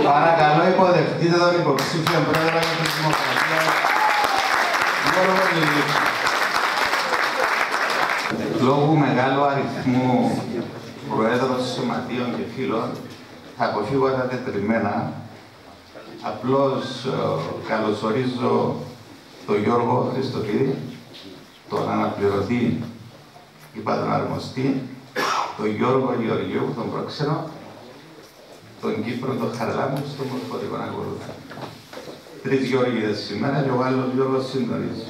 Παρακαλώ υποδεχτείτε τον υποψήφιο πρόεδρο της Δημοκρατίας, Γιώργο Λιλίκα. Λόγω μεγάλου αριθμού προέδρων σωματείων και φίλων, θα αποφύγω τα τετριμμένα. Απλώς καλωσορίζω τον Γιώργο Χριστοφίδη, τον αναπληρωτή τον αρμοστή, τον Γιώργο Γεωργίου, τον πρόξενο, τον Κύπρο, τον Χαρλάμου, στον Μορφωτικό ακολούθα. 3 Γιώργηδες σήμερα και ο άλλος Γιώργος συντονίζει.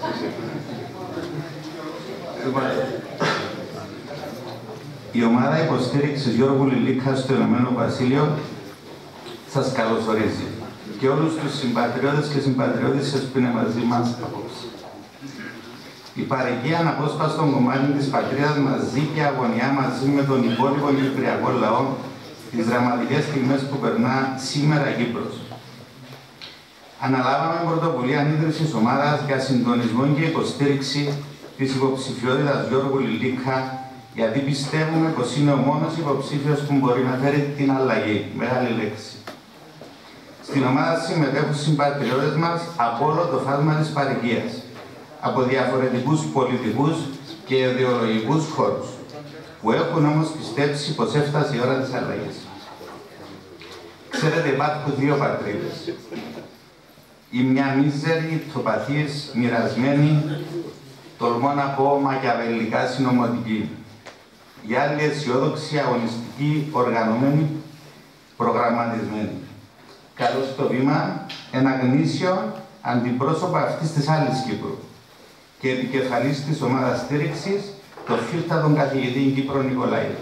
Η ομάδα υποστήριξης Γιώργου Λιλίκα στο Ηνωμένο Βασίλειο σας καλωσορίζει και όλους τους συμπατριώτες και συμπατριώτισσες που είναι μαζί μας απόψε. Η παροικία αναπόσπαστον κομμάτι της πατρίδας μαζί και αγωνιά μαζί με τον υπόλοιπο κυπριακό λαό τις δραματικές στιγμές που περνά σήμερα Κύπρος. Αναλάβαμε πρωτοβουλία ίδρυσης ομάδας για συντονισμό και υποστήριξη της υποψηφιότητας Γιώργου Λιλίκα, γιατί πιστεύουμε πως είναι ο μόνος υποψήφιος που μπορεί να φέρει την αλλαγή. Μεγάλη λέξη. Στην ομάδα συμμετέχουν συμπατριώτες μας από όλο το φάσμα της παροικίας, από διαφορετικούς πολιτικούς και ιδεολογικούς χώρους, που έχουν όμως πιστέψει πως έφτασε η ώρα της αλλαγής. Ξέρετε, υπάρχουν 2 πατρίδες. Η μια μίζερη, τοπαθής, μοιρασμένη, τολμώ να πω μακιαβελικά συνωμοτική. Η άλλη αισιόδοξη, αγωνιστική, οργανωμένη, προγραμματισμένη. Καλώς στο βήμα, ένα γνήσιο αντιπρόσωπο αυτής της άλλης Κύπρου και επικεφαλής της ομάδας στήριξης, το φίλτατον καθηγητή Κύπρο Νικολαίδη.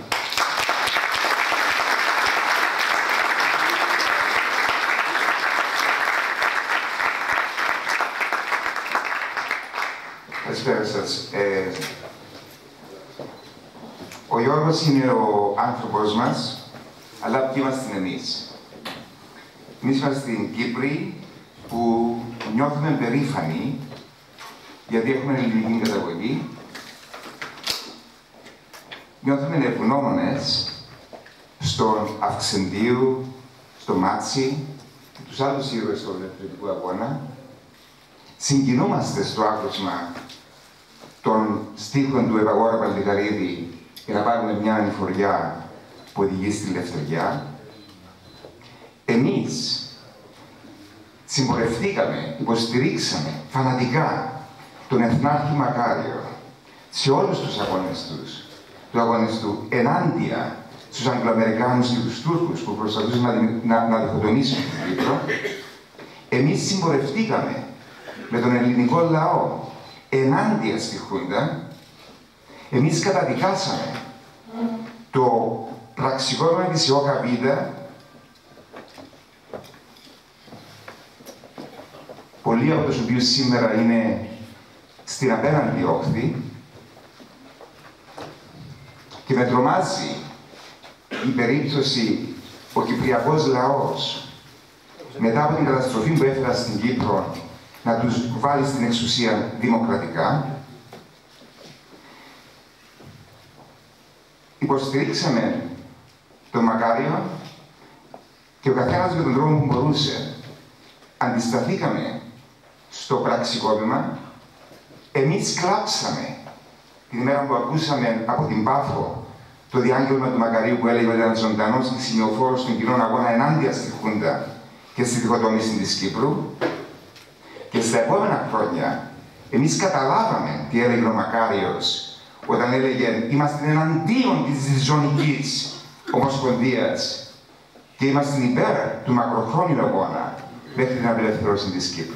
Καλησπέρα σας. Ο Γιώργος είναι ο άνθρωπος μας, αλλά ποιοι είμαστε εμείς. Εμείς είμαστε στην Κύπρη που νιώθουμε περήφανοι γιατί έχουμε ελληνική καταγωγή. Νιώθουμε ευγνώμονες στον Αυξεντίου, στο Μάτσι και τους άλλους ήρωες του ελευθερωτικού αγώνα. Συγκινούμαστε στο άκουσμα των στίχων του Ευαγόρα Παλτικαρίδη για να πάρουμε μια ανηφοριά που οδηγεί στη Λευτεριά. Εμείς συμπορευτήκαμε, υποστηρίξαμε φανατικά τον Εθνάρχη Μακάριο σε όλους τους αγώνες του ενάντια στους Αγγλοαμερικάνους και τους Τούρκους που προσπαθούσαν να διχοτομήσουν την Κύπρο. Εμείς συμπορευτήκαμε με τον ελληνικό λαό ενάντια στη Χούντα. Εμείς καταδικάσαμε το πραξικόπημα της ΟΚΑΒ, πολλοί από τους οποίους σήμερα είναι στην απέναντι όχθη, και με τρομάζει η περίπτωση ο κυπριακός λαός μετά από την καταστροφή που έφερα στην Κύπρο να τους βάλει στην εξουσία δημοκρατικά. Υποστηρίξαμε τον Μακάριο και ο καθένας με τον τρόπο που μπορούσε αντισταθήκαμε στο πραξικόπημα. Εμείς κλάψαμε την ημέρα που ακούσαμε από την Πάφο το διάγγελμα του Μακαρίου που έλεγε ότι ήταν ζωντανός και σημειοφόρος στον κοινών αγώνα ενάντια στη Χούντα και στη διχοτόμηση της Κύπρου. Και στα επόμενα χρόνια εμείς καταλάβαμε τι έλεγε ο Μακάριος όταν έλεγε «Είμαστε εναντίον της διζωνικής Ομοσπονδίας και είμαστε υπέρ του μακροχρόνιου αγώνα μέχρι την απελευθέρωση της Κύπρου».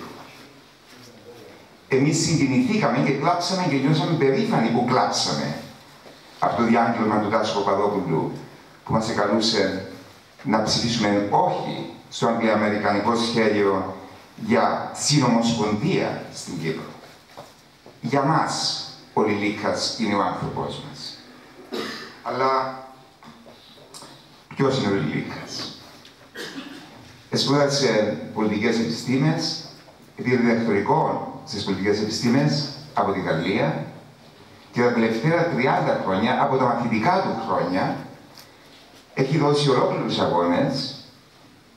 Εμείς συγκινηθήκαμε και κλάψαμε και νιώσαμε περήφανοι που κλάψαμε από το διάγγελμα του Τάσου Παπαδόπουλου που μας εκαλούσε να ψηφίσουμε όχι στο αγγλοαμερικανικό σχέδιο για συνομοσπονδία στην Κύπρο. Για μας ο Λιλίκας είναι ο άνθρωπός μας. Αλλά ποιος είναι ο Λιλίκας? Σπούδασε πολιτικές επιστήμες, πήρε διδακτορικό στις πολιτικές επιστήμες από τη Γαλλία και τα τελευταία 30 χρόνια, από τα μαθητικά του χρόνια, έχει δώσει ολόκληρους αγώνες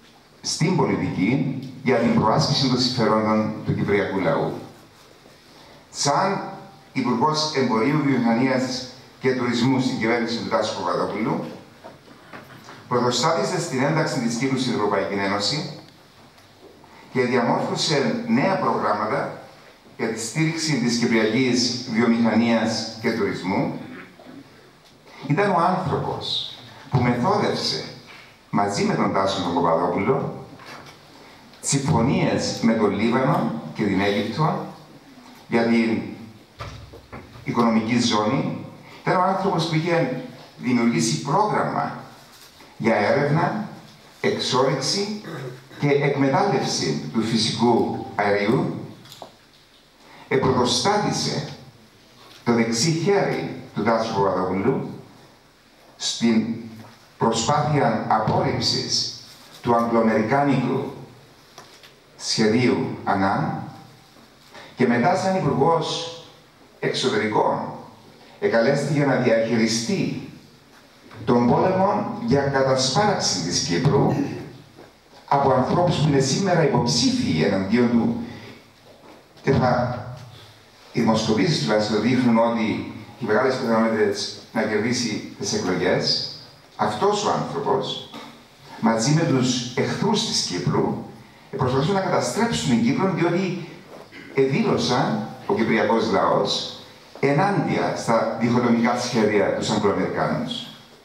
στην πολιτική για την προάσπιση των συμφερόντων του κυπριακού λαού. Σαν Υπουργός Εμπορίου, Βιομηχανίας και Τουρισμού στην κυβέρνηση του Τάσου Παπαδόπουλου, πρωτοστάτησε στην ένταξη της Κύπρου στην Ευρωπαϊκή Ένωση και διαμόρφωσε νέα προγράμματα για τη στήριξη της κυπριακής βιομηχανίας και τουρισμού. Ήταν ο άνθρωπος που μεθόδευσε μαζί με τον Τάσο τον Παπαδόπουλο συμφωνίες με τον Λίβανο και την Αίγυπτο για την οικονομική ζώνη. Ήταν ο άνθρωπος που είχε δημιουργήσει πρόγραμμα για έρευνα, εξόρυξη και εκμετάλλευση του φυσικού αερίου. Επρωτοστάτησε το δεξί χέρι του Τάσου Παπαδόπουλου στην προσπάθεια απόρριψης του αγγλοαμερικάνικου σχεδίου ΑΝΑΝ και μετά σαν Υπουργός Εξωτερικών εκαλέστηκε να διαχειριστεί τον πόλεμο για κατασπάραξη της Κύπρου από ανθρώπους που είναι σήμερα υποψήφιοι εναντίον του. Και οι δημοσκοπήσεις τουλάχιστον δείχνουν ότι οι μεγάλες πιθανότητες να κερδίσει τις εκλογές. Αυτός ο άνθρωπος, μαζί με τους εχθρούς της Κύπρου, προσπαθούν να καταστρέψουν την Κύπρο, διότι δήλωσαν ο κυπριακός λαός ενάντια στα διχοτομικά σχέδια τους Αγγλοαμερικάνους.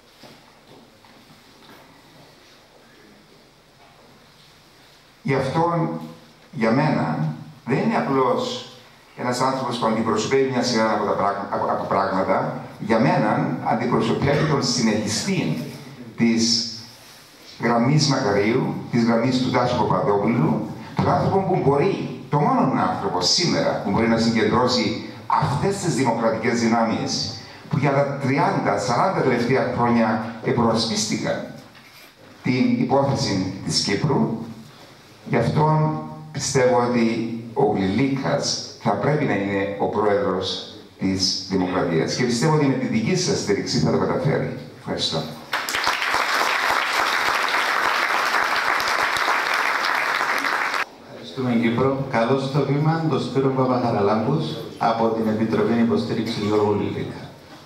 Γι' αυτό, για μένα, δεν είναι απλώς ένας άνθρωπος που αντιπροσωπεύει μια σειρά από πράγματα. Για μένα, αντιπροσωπεύει τον συνεχιστή της γραμμής Μακαρίου, της γραμμής του Τάσου Παπαδόπουλου, τον άνθρωπο που μπορεί, το μόνο άνθρωπο σήμερα που μπορεί να συγκεντρώσει αυτές τις δημοκρατικές δυνάμεις που για τα 30-40 τελευταία χρόνια επροασπίστηκαν την υπόθεση της Κύπρου. Γι' αυτό πιστεύω ότι ο Γλυλίκας θα πρέπει να είναι ο πρόεδρος της Δημοκρατίας. Και πιστεύω ότι με τη δική σας στήριξη θα το καταφέρει. Ευχαριστώ. Ευχαριστούμε Κύπρο. Καλώς στο βήμα τον Σπύρο Παπαχαραλάμπους από την Επιτροπή Υποστήριξη Γιώργου Γλυλίκα.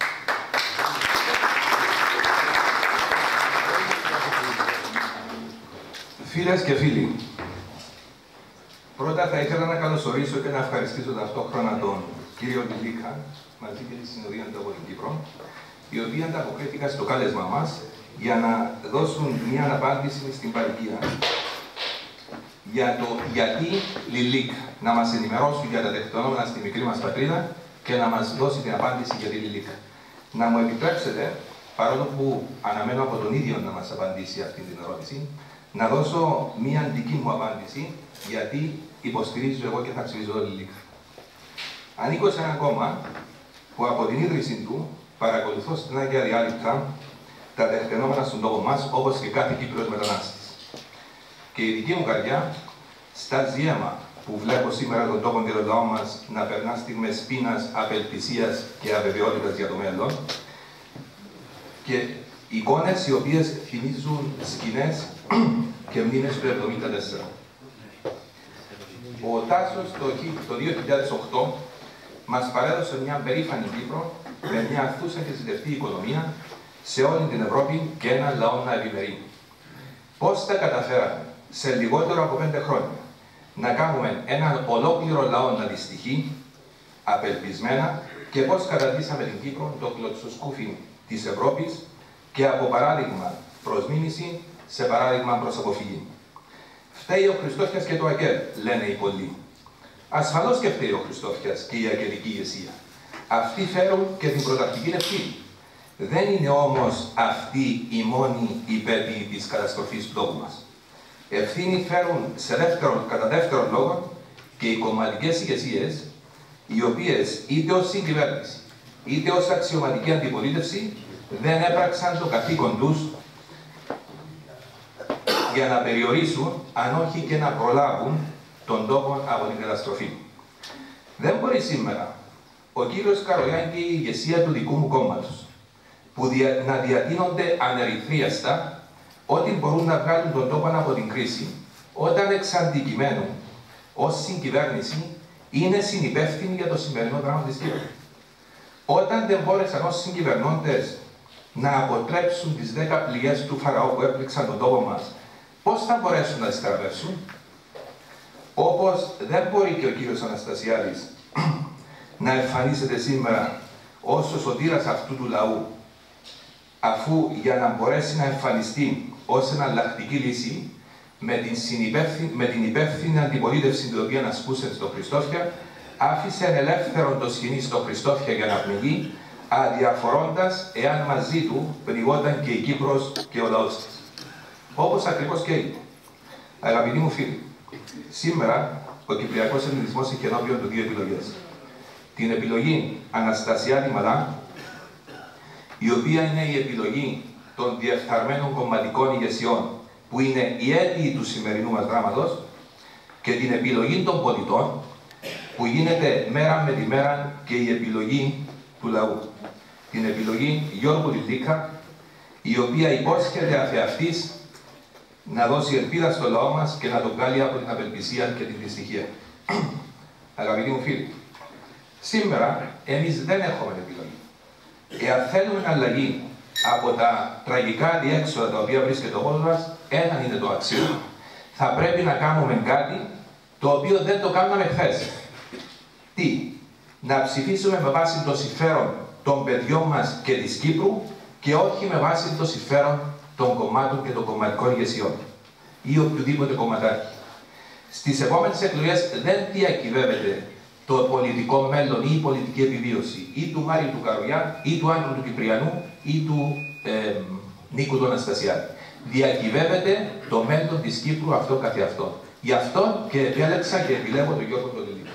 Φίλες και φίλοι, πρώτα θα ήθελα να καλωσορίσω και να ευχαριστήσω ταυτόχρονα τον κύριο Γλυλίκα μαζί με τη Συνοδεία του από την Κύπρο, οι οποίοι ανταποκρίθηκαν στο κάλεσμα μας για να δώσουν μια απάντηση στην παροικία για το γιατί Λιλίκα, να μας ενημερώσουν για τα τεκτονόμενα στη μικρή μας πατρίδα και να μας δώσει την απάντηση για τη Λιλίκα. Να μου επιτρέψετε, παρόλο που αναμένω από τον ίδιο να μας απαντήσει αυτή την ερώτηση, να δώσω μία δική μου απάντηση γιατί υποστηρίζω εγώ και θα ψηφίζω το Λιλίκα. Ανήκω σε ένα κόμμα που από την ίδρυση του παρακολουθώ στενά και αδιάλειπτα τα τεκτενόμενα στον τόπο μας, όπως και κάθε Κύπριος μετανάστης. Και η δική μου καρδιά στάζει αίμα που βλέπω σήμερα τον τόπο και τον λαό μας να περνά στιγμές πείνας, απελπισίας και αβεβαιότητας για το μέλλον και εικόνες οι οποίες θυμίζουν σκηνές και μνήμες του 1974. Ο Τάσος το 2008 μας παρέδωσε μια περήφανη Κύπρο με μια αθούσα και ζητευτή οικονομία σε όλη την Ευρώπη και έναν λαό να ευημερεί. Πώς τα καταφέραμε σε λιγότερο από 5 χρόνια να κάνουμε έναν ολόκληρο λαό να δυστυχεί, απελπισμένα, και πώς καταντήσαμε την Κύπρο το κλωτσοσκούφι της Ευρώπης και από παράδειγμα προς μίμηση σε παράδειγμα προς αποφυγή. Φταίει ο Χριστόφιας και το ΑΚΕΛ, λένε οι πολλοί. Ασφαλώς και φταίει ο Χριστόφιας και η ακελική ηγεσία. Αυτοί φέρουν και την πρωταρχική ευθύνη. Δεν είναι όμως αυτοί οι μόνοι υπέτειοι της καταστροφής του τόπου μας. Ευθύνη φέρουν κατά δεύτερον λόγο και οι κομματικές ηγεσίες, οι οποίες είτε ως συγκυβέρνηση είτε ως αξιωματική αντιπολίτευση δεν έπραξαν το καθήκον τους για να περιορίσουν, αν όχι και να προλάβουν, τον τόπο από την καταστροφή. Δεν μπορεί σήμερα ο κύριος Καρογιάννη και η ηγεσία του δικού μου κόμματος να διατείνονται ανερυθρίαστα ότι μπορούν να βγάλουν τον τόπο από την κρίση όταν εξ αντικειμένου, ως συγκυβέρνηση, είναι συνυπεύθυνοι για το σημερινό δράμα της Κύπρου. Όταν δεν μπόρεσαν ως συγκυβερνώντες να αποτρέψουν τις 10 πληγές του Φαραώ που έπληξαν τον τόπο μας, πώς θα μπορέσουν να τις θεραπεύσουν? Όπως δεν μπορεί και ο κύριος Αναστασιάδης να εμφανίζεται σήμερα ως ο σωτήρας αυτού του λαού, αφού για να μπορέσει να εμφανιστεί ως εναλλακτική λύση με την υπεύθυνη αντιπολίτευση την οποία ασκούσε στο Χριστόφια, άφησε ελεύθερον το σκηνή στο Χριστόφια για να πνιγεί, αδιαφορώντας εάν μαζί του πνιγόταν και η Κύπρος και ο λαός της. Όπως ακριβώς και είπε. Αγαπητοί μου φίλοι, σήμερα ο Κυπριακός Ελληνισμός έχει ενώπιον του δύο επιλογές. Την επιλογή Αναστασιάδη Μαλά, η οποία είναι η επιλογή των διεφθαρμένων κομματικών ηγεσιών, που είναι οι αίτιοι του σημερινού μας δράματος, και την επιλογή των πολιτών, που γίνεται μέρα με τη μέρα και η επιλογή του λαού. Την επιλογή Γιώργου Λιλίκα, η οποία υπόσχεται αφεαυτής να δώσει ελπίδα στο λαό μας και να τον βγάλει από την απελπισία και την δυστυχία. Αγαπητοί μου φίλοι, σήμερα εμείς δεν έχουμε επιλογή. Εάν θέλουμε αλλαγή από τα τραγικά διέξοδα τα οποία βρίσκεται ο κόσμος μας, έναν είναι το αξίωμα. Θα πρέπει να κάνουμε κάτι το οποίο δεν το κάναμε χθες. Τι? Να ψηφίσουμε με βάση το συμφέρον των παιδιών μας και της Κύπρου και όχι με βάση το συμφέρον των κομμάτων και των κομματικών ηγεσιών ή οποιοδήποτε κομματάρχη. Στις επόμενες εκλογές δεν διακυβεύεται το πολιτικό μέλλον ή η πολιτική επιβίωση ή του Μάριου του Καρογιά ή του Άντρου του Κυπριανού ή του Νίκου του Αναστασιάδη. Διακυβεύεται το μέλλον της Κύπρου αυτό καθεαυτό. Γι' αυτό και επέλεξα και επιλέγω τον Γιώργο τον Λιλίκα.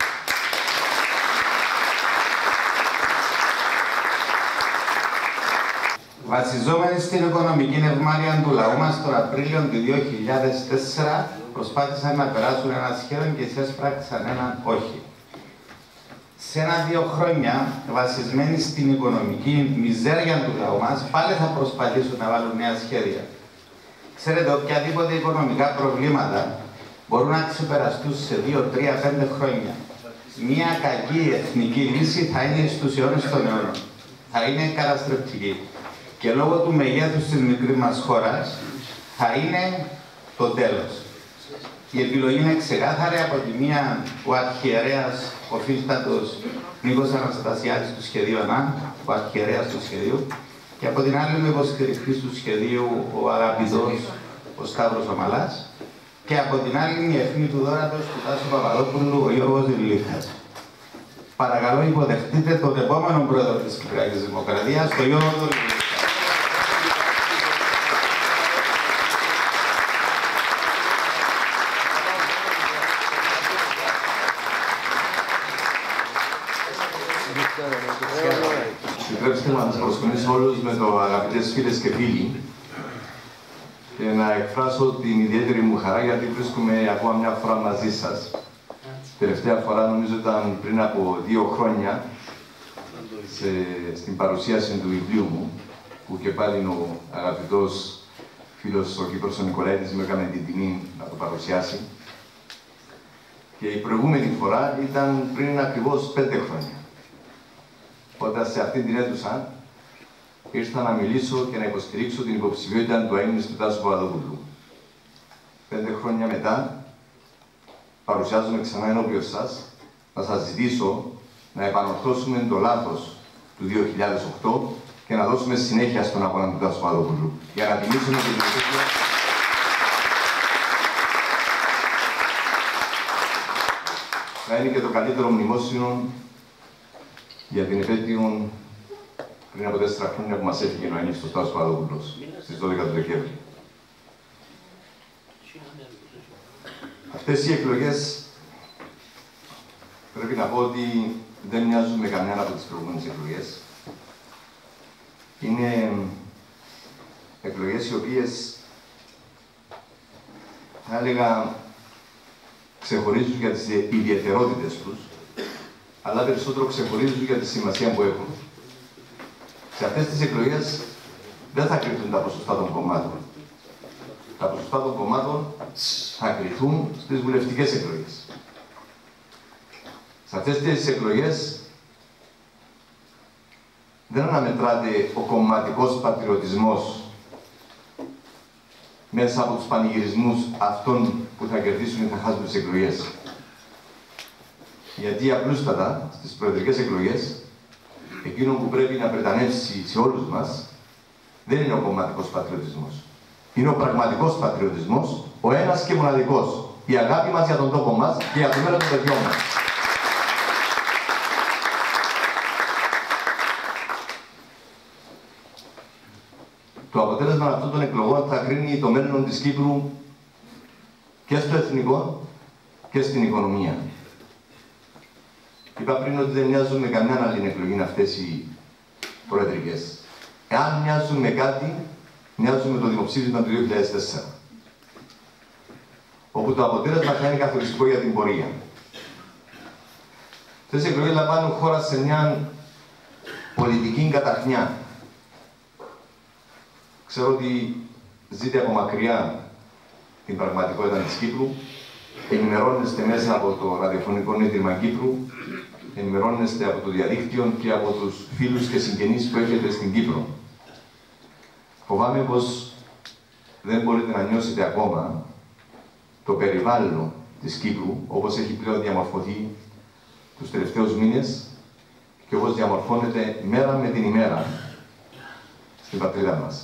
Βασιζόμενοι στην οικονομική ευμάρεια του λαού μας, τον Απρίλιο του 2004 προσπάθησαν να περάσουν ένα σχέδιο και έσπραξαν έναν όχι. Σε 1-2 χρόνια, βασισμένοι στην οικονομική μιζέρια του λαού μας, πάλι θα προσπαθήσουν να βάλουν νέα σχέδια. Ξέρετε, οποιαδήποτε οικονομικά προβλήματα μπορούν να ξεπεραστούν σε 2, 3, 5 χρόνια. Μία κακή εθνική λύση θα είναι στους αιώνες των αιώνων. Θα είναι καταστρεπτική. Και λόγω του μεγέθους της μικρής μας χώρας, θα είναι το τέλος. Η επιλογή είναι ξεκάθαρη. Από τη μία, ο αρχιερέας, ο φίλτατος Νίκος Αναστασιάδης του σχεδίου ΑΝΑ, ο αρχιερέας του σχεδίου, και από την άλλη, ο υποστηρικτής του σχεδίου, ο αγαπητός, ο Σταύρος Αμαλάς, και από την άλλη, η αιχμή του δώρατος του Τάσου Παπαδόπουλου, ο Γιώργος Λιλίκας. Παρακαλώ, υποδεχτείτε τον επόμενο πρόεδρο της Κυπριακής Δημοκρατίας, τον Γιώργο Λιλίκα. Επιτρέψτε να σας προσκυνήσω όλους με το αγαπητές φίλες και φίλοι και να εκφράσω την ιδιαίτερη μου χαρά γιατί βρίσκομαι ακόμα μια φορά μαζί σας. Τελευταία φορά νομίζω ήταν πριν από 2 χρόνια στην παρουσίαση του βιβλίου μου που και πάλι ο αγαπητός φίλος ο Κύπρος ο Νικολαίδης μου έκανε την τιμή να το παρουσιάσει. Και η προηγούμενη φορά ήταν πριν ακριβώς 5 χρόνια. Όταν σε αυτή την αίθουσα ήρθα να μιλήσω και να υποστηρίξω την υποψηφιότητα του αείμνης του Τάσου Παπαδόπουλου. 5 χρόνια μετά, παρουσιάζομαι ξανά ενώπιον σας να σας ζητήσω να επανορθώσουμε το λάθος του 2008 και να δώσουμε συνέχεια στον αγώνα του Τάσου Παπαδόπουλου. Για να τιμήσουμε την επιτυχία. Θα είναι και το καλύτερο μνημόσυνο για την επέτειο πριν από 4 χρόνια που μας έφυγε ο αείμνηστος Τάσος Παπαδόπουλος στις 12 του Δεκέμβρη. Αυτές οι εκλογές πρέπει να πω ότι δεν μοιάζουν με καμιά από τις προηγούμενες εκλογές. Είναι εκλογές οι οποίες θα έλεγα ξεχωρίζουν για τις ιδιαιτερότητες τους, αλλά περισσότερο ξεχωρίζουν για τη σημασία που έχουν. Σε αυτές τις εκλογές δεν θα κρυφτούν τα ποσοστά των κομμάτων. τα ποσοστά των κομμάτων θα κριθούν στις βουλευτικές εκλογές. Σε αυτές τις εκλογές δεν αναμετράται ο κομματικός πατριωτισμός μέσα από τους πανηγυρισμούς αυτών που θα κερδίσουν ή θα χάσουν τις εκλογές. Γιατί απλούστατα στις προεδρικές εκλογές εκείνο που πρέπει να πρετανεύσει σε όλους μας δεν είναι ο κομματικός πατριωτισμός. Είναι ο πραγματικός πατριωτισμός, ο ένας και μοναδικός. Η αγάπη μας για τον τόπο μας και για το μέλλον των παιδιών μας. Το αποτέλεσμα αυτών των εκλογών θα κρίνει το μέλλον της Κύπρου και στο εθνικό και στην οικονομία. Είπα πριν ότι δεν μοιάζουν με καμιά άλλη εκλογή αυτές οι προεδρικές. Εάν μοιάζουν με κάτι, μοιάζουν με το δημοψήφισμα του 2004. Όπου το αποτέλεσμα θα είναι καθοριστικό για την πορεία. Αυτές οι εκλογές λαμβάνουν χώρα σε μια πολιτική καταχνιά. Ξέρω ότι ζείτε από μακριά την πραγματικότητα της Κύπρου, ενημερώνεστε μέσα από το ραδιοφωνικό ίδρυμα Κύπρου, ενημερώνεστε από το διαδίκτυο και από τους φίλους και συγγενείς που έχετε στην Κύπρο. Φοβάμαι πως δεν μπορείτε να νιώσετε ακόμα το περιβάλλον της Κύπρου, όπως έχει πλέον διαμορφωθεί τους τελευταίους μήνες και όπως διαμορφώνεται μέρα με την ημέρα στην πατρίδα μας.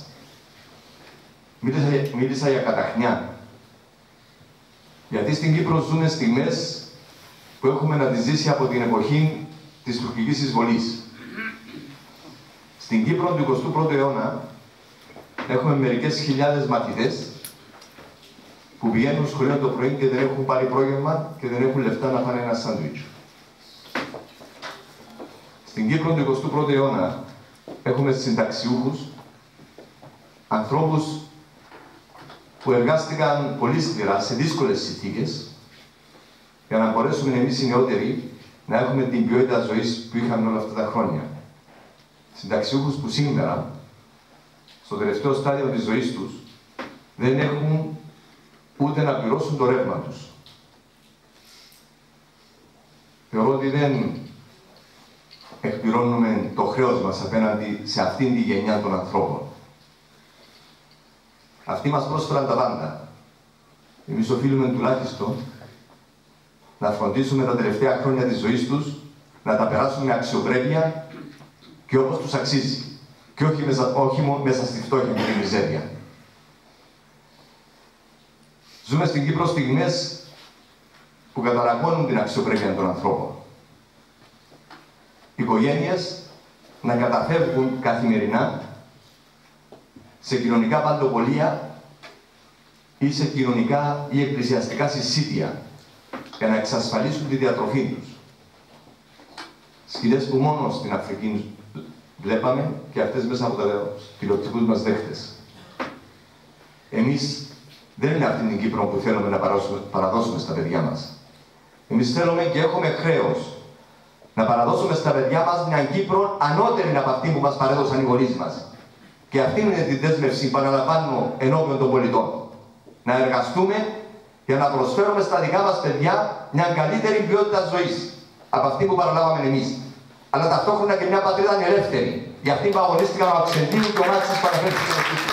Μίλησα για καταχνιά. Γιατί στην Κύπρο ζούμε στιγμές που έχουμε να τις ζήσει από την εποχή της τουρκικής εισβολής. Στην Κύπρο του 21ου αιώνα έχουμε μερικές χιλιάδες μαθητές που πηγαίνουν σχολείο το πρωί και δεν έχουν πάρει πρόγευμα και δεν έχουν λεφτά να φάνε ένα σάντουιτς. Στην Κύπρο του 21ου αιώνα έχουμε συνταξιούχους, ανθρώπους που εργάστηκαν πολύ σκληρά σε δύσκολες συνθήκες για να μπορέσουμε εμείς οι νεότεροι να έχουμε την ποιότητα ζωής που είχαμε όλα αυτά τα χρόνια. Συνταξιούχους που σήμερα, στο τελευταίο στάδιο της ζωής τους, δεν έχουν ούτε να πληρώσουν το ρεύμα τους. Θεωρώ ότι δεν εκπληρώνουμε το χρέος μας απέναντι σε αυτήν τη γενιά των ανθρώπων. Αυτοί μας πρόσφεραν τα πάντα. Εμείς οφείλουμε τουλάχιστον να φροντίσουμε τα τελευταία χρόνια της ζωής τους να τα περάσουν με αξιοπρέπεια και όπως τους αξίζει. Και όχι μόνο μέσα στη φτώχεια και τη μιζέρια. Ζούμε στην Κύπρο στιγμές που καταρακώνουν την αξιοπρέπεια των ανθρώπων. Οικογένειες να καταφεύγουν καθημερινά σε κοινωνικά παντοπολία ή σε κοινωνικά ή εκκλησιαστικά συσίτια για να εξασφαλίσουν τη διατροφή τους. Σκηνές που μόνο στην Αφρική βλέπαμε και αυτές μέσα από τους τηλεοπτικούς μας δέχτες. Εμείς δεν είναι αυτή την Κύπρο που θέλουμε να παραδώσουμε στα παιδιά μας. Εμείς θέλουμε και έχουμε χρέος να παραδώσουμε στα παιδιά μας μια Κύπρο ανώτερη από αυτή που μας παρέδωσαν οι γονείς μας. Και αυτή είναι τη δέσμευση που αναλαμβάνω ενώπιον των πολιτών. Να εργαστούμε για να προσφέρουμε στα δικά μας παιδιά μια καλύτερη ποιότητα ζωής από αυτή που παραλάβαμε εμείς. Αλλά ταυτόχρονα και μια πατρίδα ελεύθερη. Για αυτή που αγωνίστηκαν ο Αξεντίου και ο Μάτσης που αναφέρθηκε στο σπίτι.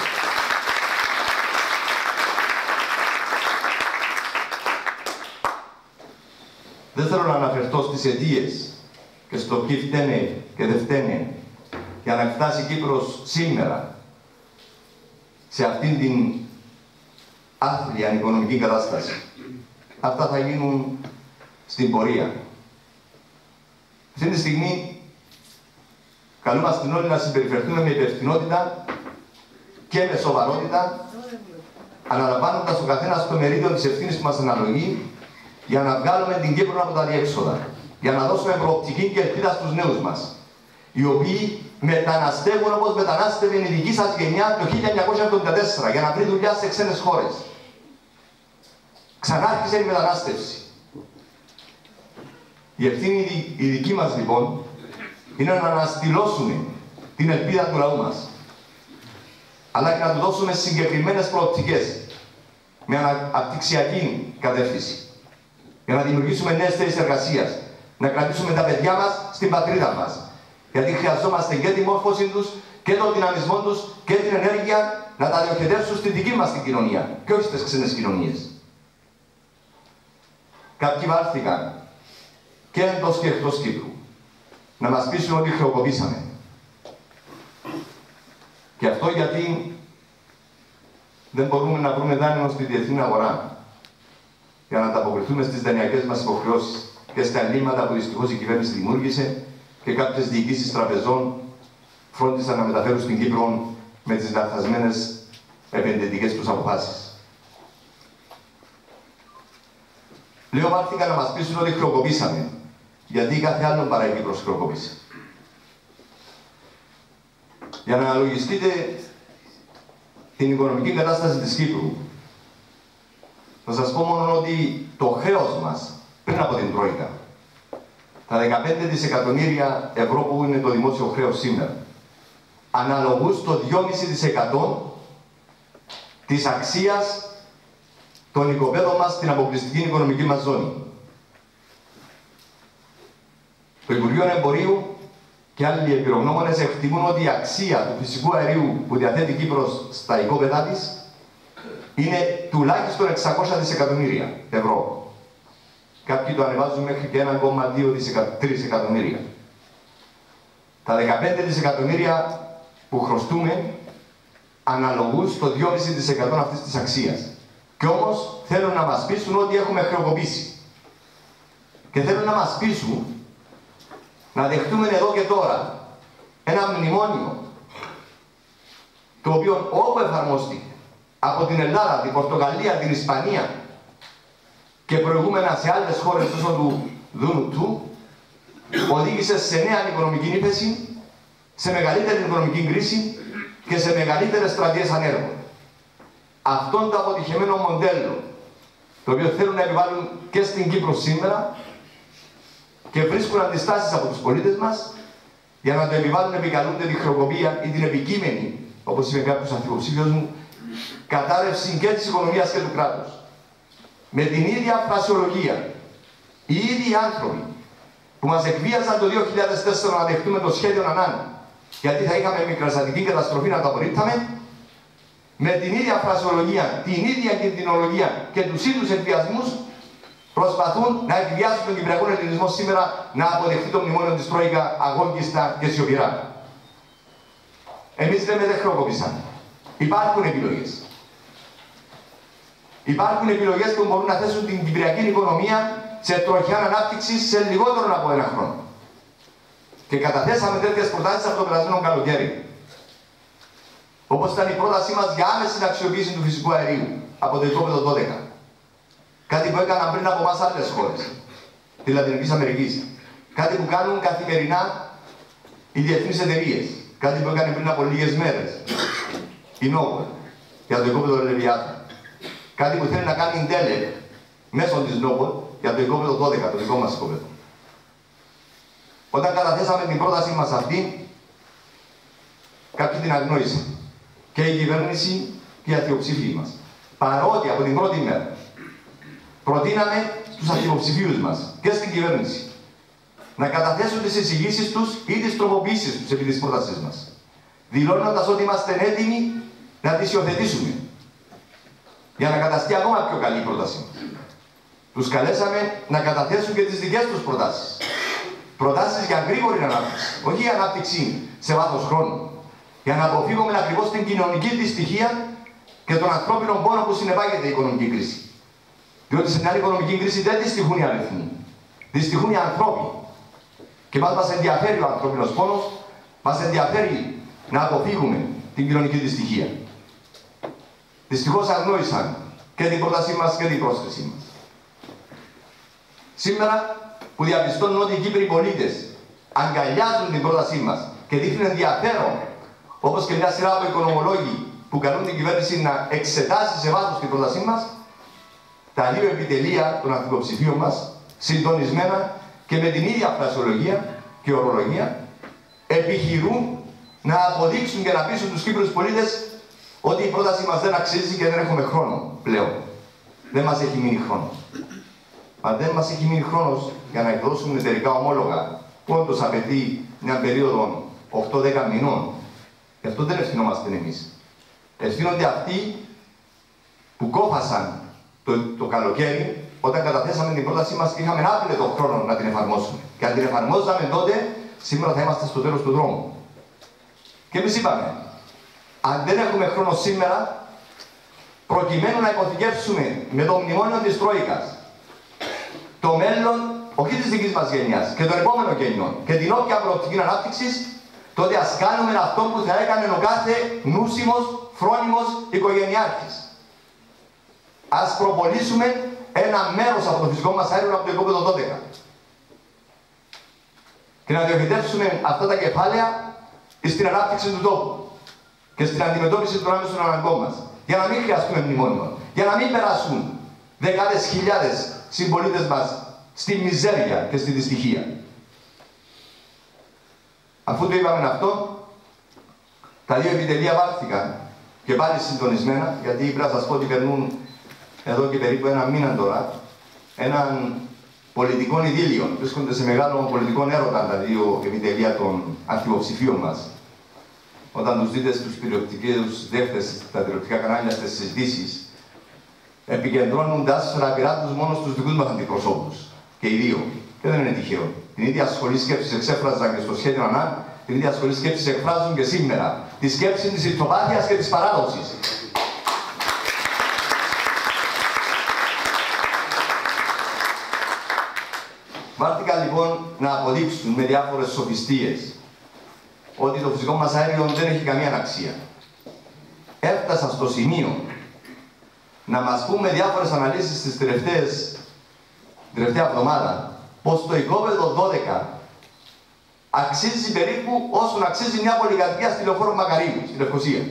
Δεν θέλω να αναφερθώ στις αιτίες και στο ποιοι φταίνε και δεν φταίνε για να φτάσει η Κύπρος σήμερα σε αυτήν την άθλια οικονομική κατάσταση. Αυτά θα γίνουν στην πορεία. Αυτή τη στιγμή καλούμαστε όλοι να συμπεριφερθούμε με υπευθυνότητα και με σοβαρότητα, αναλαμβάνοντας ο καθένας το μερίδιο της ευθύνης που μας αναλογεί για να βγάλουμε την Κύπρο από τα διέξοδα, για να δώσουμε προοπτική και ελπίδα στους νέους μας, οι οποίοι μεταναστεύουν όπως μετανάστευε η δική σας γενιά το 1974 για να βρει δουλειά σε ξένες χώρες. Ξανάρχισε η μετανάστευση. Η ευθύνη η δική μας λοιπόν είναι να αναστηλώσουμε την ελπίδα του λαού μας, αλλά και να του δώσουμε συγκεκριμένες προοπτικές. με αναπτυξιακή κατεύθυνση. Για να δημιουργήσουμε νέες θέσεις εργασίας. Να κρατήσουμε τα παιδιά μας στην πατρίδα μας. Γιατί χρειαζόμαστε και τη μόρφωση τους και τον δυναμισμό τους και την ενέργεια να τα διοχετεύσουν στη δική μας την κοινωνία και όχι στις ξένες κοινωνίες. Κάποιοι βάλθηκαν και εντός και εκτός Κύπρου να μας πείσουν ότι χρεοκοπήσαμε. Και αυτό γιατί δεν μπορούμε να βρούμε δάνειο στη διεθνή αγορά για να ανταποκριθούμε στις δανειακές μας υποχρεώσεις και στα ελλείμματα που δυστυχώς η κυβέρνηση δημιούργησε και κάποιες διοικήσεις τραπεζών φρόντισαν να μεταφέρουν στην Κύπρο με τις λανθασμένες επενδυτικές τους αποφάσεις. Λέω πάρθηκαν να μας πείσουν ότι χρεοκοπήσαμε, γιατί κάθε άλλο παρά η Κύπρος χρεοκοπήσε. Για να αναλογιστείτε την οικονομική κατάσταση της Κύπρου, θα σας πω μόνο ότι το χρέος μας πριν από την Τρόικα, τα 15 δισεκατομμύρια ευρώ που είναι το δημόσιο χρέος σήμερα, αναλογούν στο 2,5% της αξίας των οικοπαίδων μας στην αποκλειστική οικονομική μας ζώνη. Το Υπουργείο Εμπορίου και άλλοι εμπειρογνώμονες εκτιμούν ότι η αξία του φυσικού αερίου που διαθέτει η Κύπρος στα οικόπεδά της είναι τουλάχιστον 600 δισεκατομμύρια ευρώ. Κάποιοι το ανεβάζουν μέχρι και 1,2-3 εκατομμύρια. Τα 15 δισεκατομμύρια που χρωστούμε αναλογούν στο 2,5% αυτής της αξίας. Κι όμως θέλουν να μας πείσουν ότι έχουμε χρεοκοπήσει. Και θέλουν να μας πείσουν να δεχτούμε εδώ και τώρα ένα μνημόνιο το οποίο όπου εφαρμόστηκε από την Ελλάδα, την Πορτογαλία, την Ισπανία και προηγούμενα σε άλλες χώρες τόσο του Δούνου του, οδήγησε σε νέα οικονομική ύφεση, σε μεγαλύτερη οικονομική κρίση και σε μεγαλύτερες στρατιές ανέργων. Αυτό το αποτυχημένο μοντέλο, το οποίο θέλουν να επιβάλλουν και στην Κύπρο σήμερα και βρίσκουν αντιστάσεις από τους πολίτες μας, για να το επιβάλλουν επικαλούνται τη χρεοκοπία ή την επικείμενη, όπως είπε κάποιος ανθυποψήφιος μου, κατάρρευση και της οικονομίας και του κράτους. Με την ίδια φρασιολογία, οι ίδιοι άνθρωποι που μας εκβίαζαν το 2004 να δεχτούμε το σχέδιο Ανάν, γιατί θα είχαμε μικρασιατική καταστροφή να το απορρίπταμε, με την ίδια φρασιολογία, την ίδια κινδυνολογία και τους ίδιους εκβιασμούς, προσπαθούν να εκβιάσουν τον κυπριακό ελληνισμό σήμερα να αποδεχτεί το μνημόνιο της Τρόικα αγόγγιστα και σιωπηρά. Εμείς λέμε δεν χρεοκοπήσαμε. Υπάρχουν επιλογές. Υπάρχουν επιλογές που μπορούν να θέσουν την κυπριακή οικονομία σε τροχιά ανάπτυξη σε λιγότερο από ένα χρόνο. Και καταθέσαμε τέτοιες προτάσεις από το περασμένο καλοκαίρι. Όπως ήταν η πρότασή μας για άμεση αξιοποίηση του φυσικού αερίου από το οικόπεδο 12. Κάτι που έκαναν πριν από εμάς άλλες χώρες της Λατινικής Αμερικής. Κάτι που κάνουν καθημερινά οι διεθνείς εταιρείες. Κάτι που έκανε πριν από λίγες μέρες η Νόβο για το οικόπεδο Λεβιάθα. Κάτι που θέλει να κάνει η Ντέλεκ μέσω της Νόβο για το οικόπεδο 12, το δικό μας οικόπεδο. Όταν καταθέσαμε την πρότασή μας αυτή, κάποιοι την αγνόησαν. Και η κυβέρνηση και οι αρχιοψήφοι μας. Παρότι από την πρώτη μέρα προτείναμε στους αρχιοψηφίους μας και στην κυβέρνηση να καταθέσουν τις εισηγήσεις τους ή τις τροποποιήσεις τους επί της πρότασής μας, δηλώνοντας ότι είμαστε έτοιμοι να τις υιοθετήσουμε για να καταστεί ακόμα πιο καλή η πρότασή μας. Τους καλέσαμε να καταθέσουν και τις δικές τους προτάσεις. Προτάσεις για γρήγορη ανάπτυξη, όχι για ανάπτυξη σε βάθος χρόνου. Για να αποφύγουμε ακριβώς την κοινωνική δυστυχία και τον ανθρώπινο πόνο που συνεπάγεται η οικονομική κρίση. Διότι σε μια οικονομική κρίση δεν δυστυχούν οι αριθμοί. Δυστυχούν οι ανθρώποι. Και μας ενδιαφέρει ο ανθρώπινος πόνος, μας ενδιαφέρει να αποφύγουμε την κοινωνική δυστυχία. Δυστυχώς αγνόησαν και την πρότασή μας και την πρόσκλησή μας. Σήμερα που διαπιστώνουν ότι οι Κύπροι πολίτες αγκαλιάζουν την πρότασή μας και δείχνουν ενδιαφέρον, όπως και μια σειρά από οικονομολόγοι που καλούν την κυβέρνηση να εξετάσει σε βάθος την πρότασή μας, τα δύο επιτελεία των ανθυποψηφίων μας, συντονισμένα και με την ίδια φρασιολογία και ορολογία, επιχειρούν να αποδείξουν και να πείσουν τους Κύπρους πολίτες ότι η πρόταση μας δεν αξίζει και δεν έχουμε χρόνο πλέον. δεν μας έχει μείνει χρόνος. Αν δεν μας έχει μείνει χρόνος για να εκδώσουμε εταιρικά ομόλογα, που όντως απαιτεί μια περίοδο 8-10 μηνών, γι' αυτό δεν ευθυνόμαστε εμείς. Ευθύνονται αυτοί που κόφασαν το καλοκαίρι, όταν καταθέσαμε την πρότασή μας και είχαμε άπλετο χρόνο να την εφαρμόσουμε. Και αν την εφαρμόζαμε τότε, σήμερα θα είμαστε στο τέλος του δρόμου. Και εμείς είπαμε, αν δεν έχουμε χρόνο σήμερα, προκειμένου να υποθηκεύσουμε με το μνημόνιο της Τρόικας το μέλλον, όχι της δικής μας γενιάς, και των επόμενων γενιών, και την όποια προοπτική ανάπτυξης, τότε ας κάνουμε αυτό που θα έκανε ο κάθε νούσιμος, φρόνιμος οικογενειάρχης. Ας προπολίσουμε ένα μέρος από το φυσικό μας αέριο από το οικόπεδο 12. Και να διοχετεύσουμε αυτά τα κεφάλαια στην ανάπτυξη του τόπου και στην αντιμετώπιση των άμεσων αναγκών μας. Για να μην χρειαστούμε μνημόνιο. Για να μην περάσουν δεκάδες χιλιάδες συμπολίτες μας στη μιζέρια και στη δυστυχία. Αφού το είπαμε αυτό, τα δύο επιτελεία βάλθηκαν και πάλι συντονισμένα, γιατί πρέπει να σας πω ότι περνούν εδώ και περίπου ένα μήνα τώρα έναν πολιτικών ειδήλιων. Βρίσκονται σε μεγάλο πολιτικό έρωτα τα δύο επιτελεία των αρχιποψηφίων μας. Όταν τους δείτε στους τηλεοπτικούς δέχτες, στα τηλεοπτικά κανάλια, στις συζητήσεις, επικεντρώνουν τα άσφαιρα πειρά τους μόνο στους δικούς μας αντιπροσώπους. Και οι δύο. Και δεν είναι τυχαίο. Την ίδια σχολή σκέψης εξέφραζαν και στο σχέδιο ΑΝΑ, την ίδια σχολή σκέψης εκφράζουν και σήμερα. Τη σκέψη της ηθοπάθειας και της παράδοσης. Βάλθηκαν λοιπόν να αποδείξουν με διάφορες σοφιστίες ότι το φυσικό μας αέριο δεν έχει καμία αξία. Έφτασαν στο σημείο να μας πούμε διάφορες αναλύσεις την τελευταία εβδομάδα πως το οικόπεδο 12 αξίζει περίπου όσον αξίζει μια πολυκατοικία στη Λεωφόρο Μακαρίου, στη Λευκοσία.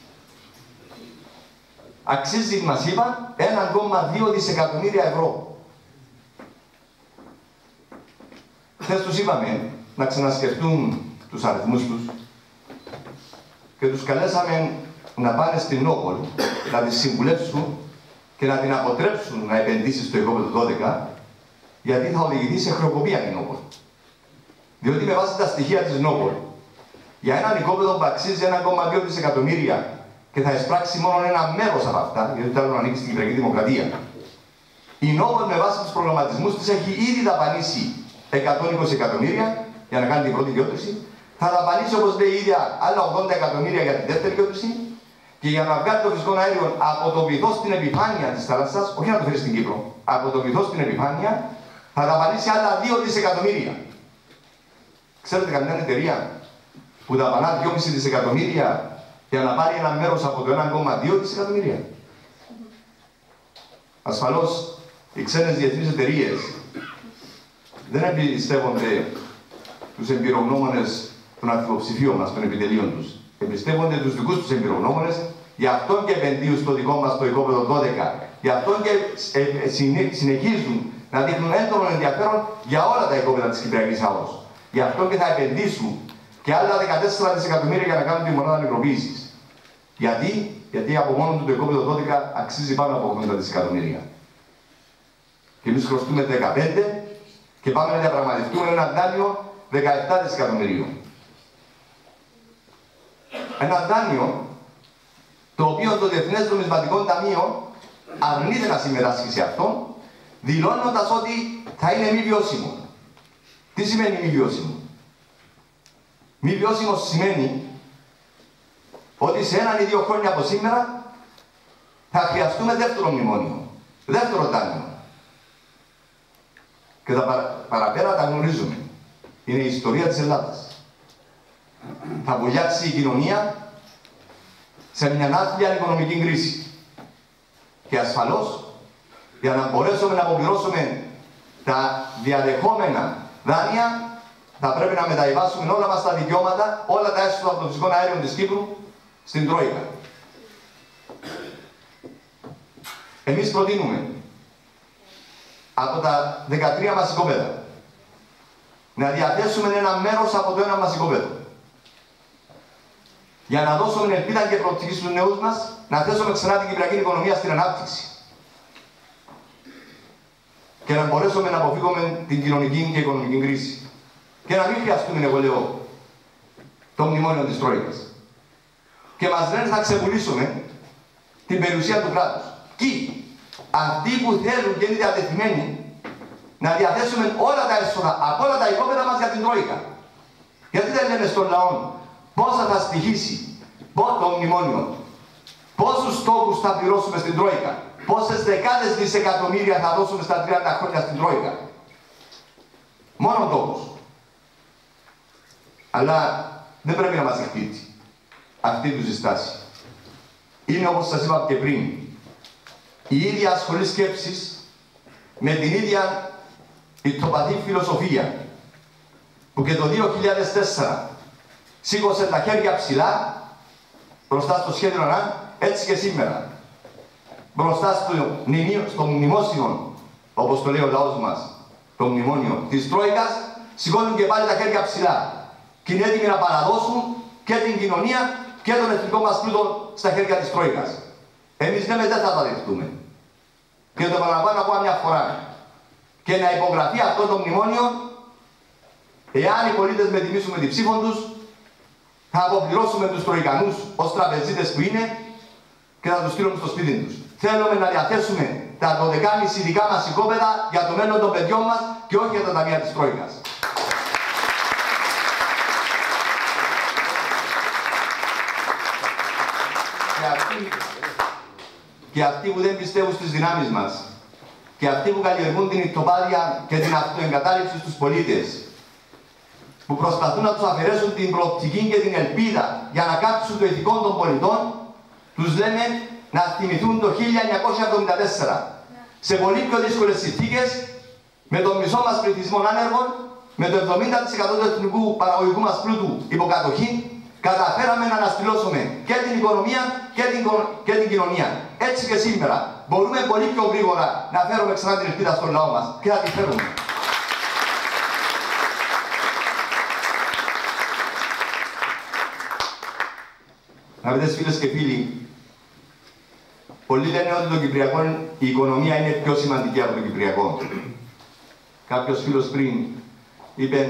Αξίζει, μας είπαν, 1,2 δισεκατομμύρια ευρώ. Χθες τους είπαμε να ξανασκεφτούν τους αριθμούς τους και τους καλέσαμε να πάνε στην Νόπολ, να τις συμβουλεύσουν και να την αποτρέψουν να επενδύσει στο οικόπεδο 12, γιατί θα οδηγηθεί σε χρεοκοπία η Νόπολ. Διότι με βάση τα στοιχεία της Νόπολ, για έναν οικόπεδο που αξίζει 1,2 δισεκατομμύρια και θα εισπράξει μόνο ένα μέρος από αυτά, γιατί θέλουν να ανοίξει την Κυπριακή Δημοκρατία, η Νόπολ με βάση τους προγραμματισμούς της έχει ήδη δαπανίσει 120 εκατομμύρια για να κάνει την πρώτη γεώτρηση, θα δαπανίσει όπως λέει η ίδια άλλα 80 εκατομμύρια για την δεύτερη γεώτρηση και για να βγάλει το φυσικό αέριο από το βυθό στην επιφάνεια της θάλασσας, όχι να το φέρει στην Κύπρο, από το βυθό στην επιφάνεια, θα δαπανίσει άλλα 2 δισεκατομμύρια. Ξέρετε καμιά εταιρεία που δαπανά 2,5 δισεκατομμύρια για να πάρει ένα μέρος από το 1,2 δισεκατομμύρια. Ασφαλώς, οι ξένες διεθνείς εταιρείες δεν εμπιστεύονται τους εμπειρογνώμονες των αρχιποψηφίων μας, των επιτελείων τους. Εμπιστεύονται τους δικούς τους εμπειρογνώμονες, γι' αυτό και επενδύουν στο δικό μας το οικόπεδο 12. Γι' αυτό και συνεχίζουν να δείχνουν έντονο ενδιαφέρον για όλα τα οικόπεδα της Κυπριακής Άμμος. Γι' αυτό και θα επενδύσουν και άλλα 14 δισεκατομμύρια για να κάνουν τη μονάδα νεκροποίησης. Γιατί από μόνο του το οικόπεδο 12 αξίζει πάνω από 80 δισεκατομμύρια. Και εμείς χρωστούμε 15 και πάμε να διαπραγματευτούμε ένα δάνειο 17 δισεκατομμυρίων. Ένα δάνειο το οποίο το Διεθνές Νομισματικό Ταμείο αρνείται να συμμετάσχει σε αυτό, δηλώνοντας ότι θα είναι μη βιώσιμο. Τι σημαίνει μη βιώσιμο? Μη βιώσιμο σημαίνει ότι σε 1 ή 2 χρόνια από σήμερα θα χρειαστούμε δεύτερο μνημόνιο, δεύτερο δάνειο. Και τα παραπέρα τα γνωρίζουμε. Είναι η ιστορία της Ελλάδας. Θα βουλιάξει η κοινωνία σε μια άθλια οικονομική κρίση. Και ασφαλώς, για να μπορέσουμε να αποπληρώσουμε τα διαδεχόμενα δάνεια, θα πρέπει να μεταβιβάσουμε όλα μας τα δικαιώματα, όλα τα έσοδα από το φυσικό αέριο της Κύπρου στην Τρόικα. Εμείς προτείνουμε από τα 13 μας οικόπεδα να διαθέσουμε ένα μέρος από το ένα μας οικόπεδο. Για να δώσουμε ελπίδα και προοπτική στους νέους μας, να θέσουμε ξανά την κυπριακή οικονομία στην ανάπτυξη. και να μπορέσουμε να αποφύγουμε την κοινωνική και οικονομική κρίση. Και να μην χρειαστούμε, εγώ λέω, το μνημόνιο της Τρόικας. Και μας λένε θα ξεπουλήσουμε την περιουσία του κράτους. Κι αυτοί που θέλουν και είναι διατεθειμένοι να διαθέσουμε όλα τα έσοδα από όλα τα οικόπεδα μας για την Τρόικα. Γιατί δεν λένε στον λαό πόσα θα στοιχήσει το μνημόνιο, πόσους στόχους θα πληρώσουμε στην Τρόικα, πόσες δεκάδες δισεκατομμύρια θα δώσουμε στα 30 χρόνια στην Τρόικα. Μόνο τόκους. Αλλά δεν πρέπει να μας εκπλήξει αυτή του στάση. Είναι, όπως σας είπα και πριν, η ίδια σχολή σκέψης με την ίδια ηθοπαθή φιλοσοφία που και το 2004 σήκωσε τα χέρια ψηλά μπροστά στο σχέδιο ΑΝΑ, έτσι και σήμερα. Μπροστά στο μνημόσυνο, όπως το λέει ο λαός μας, το μνημόνιο της Τρόικας, σηκώνουν και πάλι τα χέρια ψηλά και είναι έτοιμοι να παραδώσουν και την κοινωνία και τον εθνικό μας πλούτο στα χέρια της Τρόικας. Εμείς λέμε δεν θα τα δεχτούμε. Και το επαναλαμβάνω ακόμα μια φορά. Και να υπογραφεί αυτό το μνημόνιο, εάν οι πολίτες με τιμήσουμε την ψήφο τους, θα αποπληρώσουμε τους Τροικανούς ως τραπεζίτες που είναι και θα τους στείλουμε στο σπίτι τους. Θέλουμε να διαθέσουμε τα 12,5 δικά μας οικόπεδα για το μέλλον των παιδιών μας και όχι για τα ταμεία της Τρόικας. Και αυτοί που δεν πιστεύουν στις δυνάμεις μας και αυτοί που καλλιεργούν την ηθοπάδεια και την αυτοεγκατάλειψη στους πολίτες, που προσπαθούν να τους αφαιρέσουν την προοπτική και την ελπίδα για να κάψουν το ηθικό των πολιτών, τους λέμε να θυμηθούν το 1974. Σε πολύ πιο δύσκολες συνθήκες, με τον μισό μας πληθυσμό άνεργων, με το 70% του εθνικού παραγωγικού μας πλούτου υποκατοχή, καταφέραμε να αναστηλώσουμε και την οικονομία και την κοινωνία. Έτσι και σήμερα μπορούμε πολύ πιο γρήγορα να φέρουμε ξανά την ελπίδα στον λαό μας και θα τη φέρουμε. Αγαπητές φίλες και φίλοι, πολλοί λένε ότι το Κυπριακό, η οικονομία είναι πιο σημαντική από το Κυπριακό. Κάποιος φίλος πριν είπε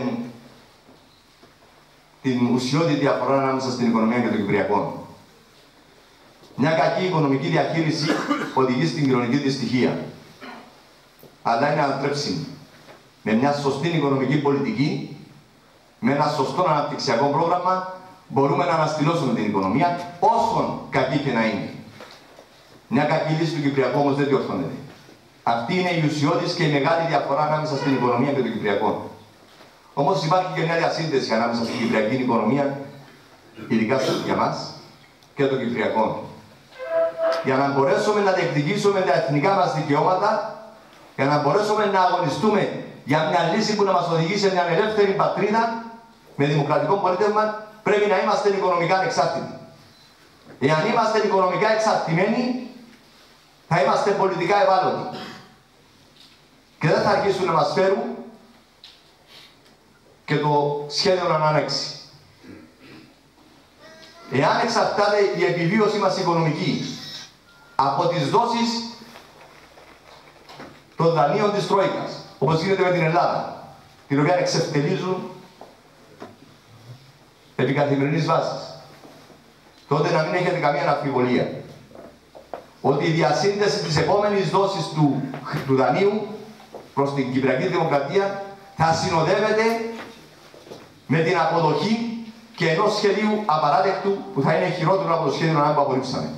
την ουσιώδη διαφορά ανάμεσα στην οικονομία και το Κυπριακό. Μια κακή οικονομική διαχείριση οδηγεί στην κοινωνική δυστυχία. Αλλά είναι ανατρέψιμη. Με μια σωστή οικονομική πολιτική, με ένα σωστό αναπτυξιακό πρόγραμμα, μπορούμε να αναστηλώσουμε την οικονομία, όσο κακή και να είναι. Μια κακή λύση του Κυπριακού όμως δεν διορθώνεται. Αυτή είναι η ουσιώδης και η μεγάλη διαφορά ανάμεσα στην οικονομία και το Κυπριακό. Όμως υπάρχει και μια διασύνδεση ανάμεσα στην Κυπριακή οικονομία, ειδικά για μας, και το Κυπριακό. Για να μπορέσουμε να διεκδικήσουμε τα εθνικά μας δικαιώματα, για να μπορέσουμε να αγωνιστούμε για μια λύση που να μας οδηγεί σε μια ελεύθερη πατρίδα με δημοκρατικό πολίτευμα, πρέπει να είμαστε οικονομικά ανεξάρτητοι. Εάν είμαστε οικονομικά εξαρτημένοι, θα είμαστε πολιτικά ευάλωτοι. Και δεν θα αρχίσουν να μας φέρουν και το σχέδιο να ανανέξει. Εάν εξαρτάται η επιβίωση μας οικονομική από τις δόσεις των δανείων της Τρόικας, όπως γίνεται με την Ελλάδα, την οποία εξευτελίζουν επί καθημερινής βάσης, τότε να μην έχετε καμία αμφιβολία ότι η διασύνδεση της επόμενης δόσης του δανείου προς την Κυπριακή Δημοκρατία θα συνοδεύεται με την αποδοχή και ενός σχεδίου απαράδεκτου που θα είναι χειρότερο από το σχέδιο που απορρίψαμε.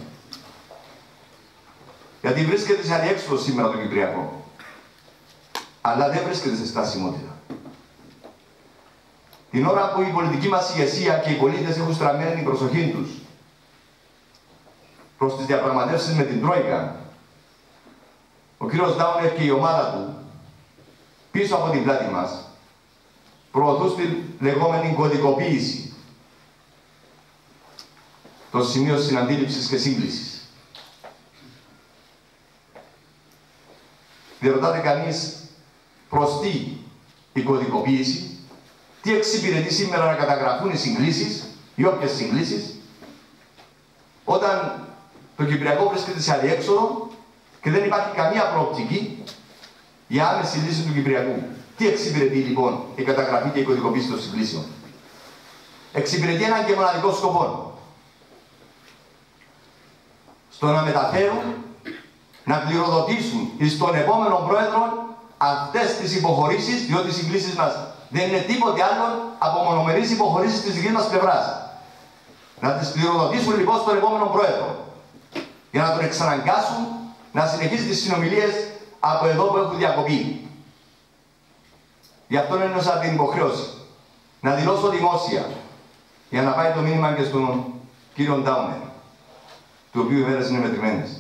Γιατί βρίσκεται σε αδιέξοδο σήμερα το Κυπριακό, αλλά δεν βρίσκεται σε στασιμότητα. Την ώρα που η πολιτική μας ηγεσία και οι πολίτες έχουν στραμμένη την προσοχή τους προς τις διαπραγματεύσεις με την Τρόικα, ο κύριος Ντάουνερ και η ομάδα του πίσω από την πλάτη μας προωθούν στη λεγόμενη κωδικοποίηση το σημείο συναντήληψης και σύγκλησης. Διερωτάται κανείς προς τι η κωδικοποίηση, τι εξυπηρετεί σήμερα να καταγραφούν οι συγκλήσεις ή όποιες συγκλήσεις, όταν το Κυπριακό βρίσκεται σε αδιέξοδο και δεν υπάρχει καμία προοπτική η άμεση λύση του Κυπριακού. Τι εξυπηρετεί λοιπόν η καταγραφή και η κωδικοποίηση των συγκλήσεων? Εξυπηρετεί έναν και μοναδικό σκοπό. Στο να μεταφέρουν, να κληροδοτήσουν στον επόμενο πρόεδρο αυτές τις υποχωρήσεις, διότι οι συγκλήσεις μας δεν είναι τίποτε άλλο από μονομερείς υποχωρήσεις της δικής μας πλευράς. Να τις κληροδοτήσουν λοιπόν στον επόμενο πρόεδρο, για να τον εξαναγκάσουν να συνεχίσει τις συνομιλίες από εδώ που έχουν διακοπεί. Γι' αυτό ένωσα την υποχρέωση να δηλώσω δημόσια, για να πάει το μήνυμα και στον κύριο Ντάουνερ, του οποίου οι μέρες είναι μετρημένες,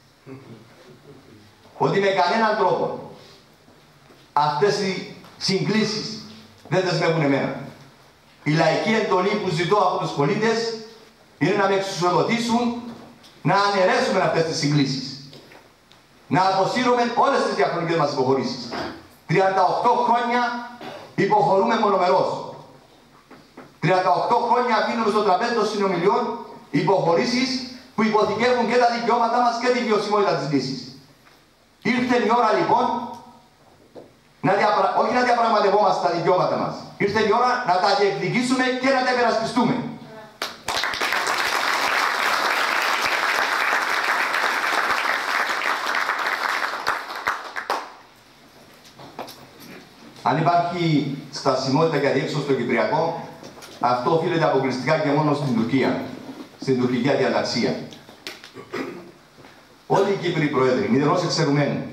ότι με κανέναν τρόπο αυτές οι συγκλήσεις δεν δεσμεύουν εμένα. Η λαϊκή εντολή που ζητώ από τους πολίτες είναι να με εξουσιοδοτήσουν να αναιρέσουμε αυτές τις συγκλήσεις. Να αποσύρουμε όλες τις διαχρονικές μας υποχωρήσεις. 38 χρόνια υποχωρούμε μονομερώς. 38 χρόνια αφήνουμε στο τραπέζι των συνομιλιών υποχωρήσεις που υποθηκεύουν και τα δικαιώματά μας και τη βιωσιμότητα της λύσης. Ήρθε η ώρα λοιπόν όχι να διαπραγματευόμαστε τα δικαιώματα μας. Ήρθε η ώρα να τα διεκδικήσουμε και να τα υπερασπιστούμε. Αν υπάρχει στασιμότητα και αδιέξοδο στο Κυπριακό, αυτό οφείλεται αποκλειστικά και μόνο στην Τουρκία, στην τουρκική αδιαλαξία. Όλοι οι Κύπροι πρόεδροι, μηδενός εξαιρουμένου,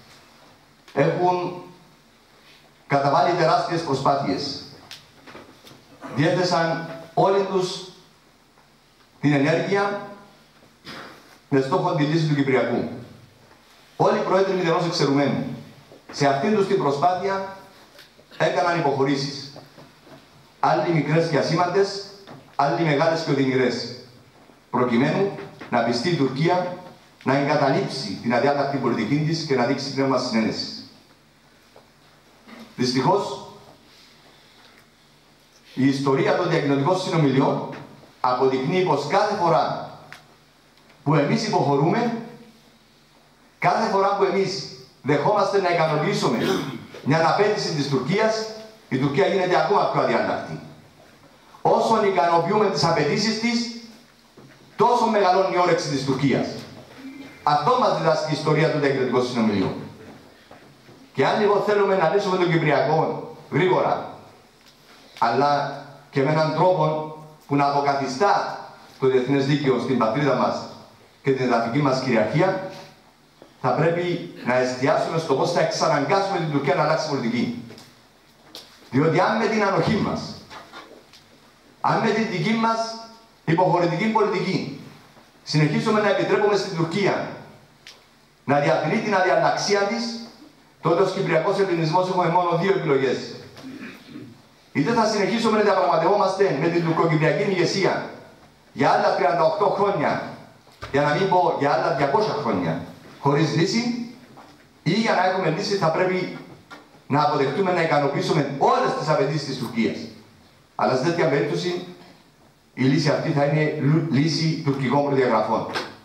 έχουν καταβάλει τεράστιες προσπάθειες. Διέθεσαν όλοι τους την ενέργεια με στόχο τη λύση του Κυπριακού. Όλοι οι πρόεδροι μηδενός εξαιρουμένου. Σε αυτήν τους την προσπάθεια έκαναν υποχωρήσεις. Άλλοι μικρές και ασήμαντες, άλλοι μεγάλες και οδυνηρές. Προκειμένου να πιστεί η Τουρκία να εγκαταλείψει την αδιάτακτη πολιτική της και να δείξει πνεύμα συνένεσης. Δυστυχώς, η ιστορία των διακοινωτικών συνομιλιών αποδεικνύει πως κάθε φορά που εμείς υποχωρούμε, κάθε φορά που εμείς δεχόμαστε να ικανοποιήσουμε μια απέτηση της Τουρκίας, η Τουρκία γίνεται ακόμα πιο αδιάλακτη. Όσον ικανοποιούμε τις απαιτήσεις της, τόσο μεγαλώνει η όρεξη της Τουρκίας. Αυτό μας διδάσκει η ιστορία των διακοινωτικών συνομιλιών. Και αν λοιπόν θέλουμε να λύσουμε τον Κυπριακό γρήγορα, αλλά και με έναν τρόπο που να αποκαθιστά το διεθνές δίκαιο στην πατρίδα μας και την εδαφική μας κυριαρχία, θα πρέπει να εστιάσουμε στο πώς θα εξαναγκάσουμε την Τουρκία να αλλάξει πολιτική. Διότι αν με την ανοχή μας, αν με την δική μας υποχωρητική πολιτική συνεχίσουμε να επιτρέπουμε στην Τουρκία να διατηρεί την αδιαλλαξία της, τότε ως Κυπριακός Ελληνισμός έχουμε μόνο δύο επιλογές. Είτε θα συνεχίσουμε να διαπραγματευόμαστε με την τουρκοκυπριακή ηγεσία για άλλα 38 χρόνια, για να μην πω για άλλα 200 χρόνια, χωρίς λύση, ή για να έχουμε λύση θα πρέπει να αποδεχτούμε να ικανοποιήσουμε όλες τις απαιτήσεις της Τουρκίας. Αλλά σε τέτοια περίπτωση η λύση αυτή θα είναι λύση τουρκικών προδιαγραφών.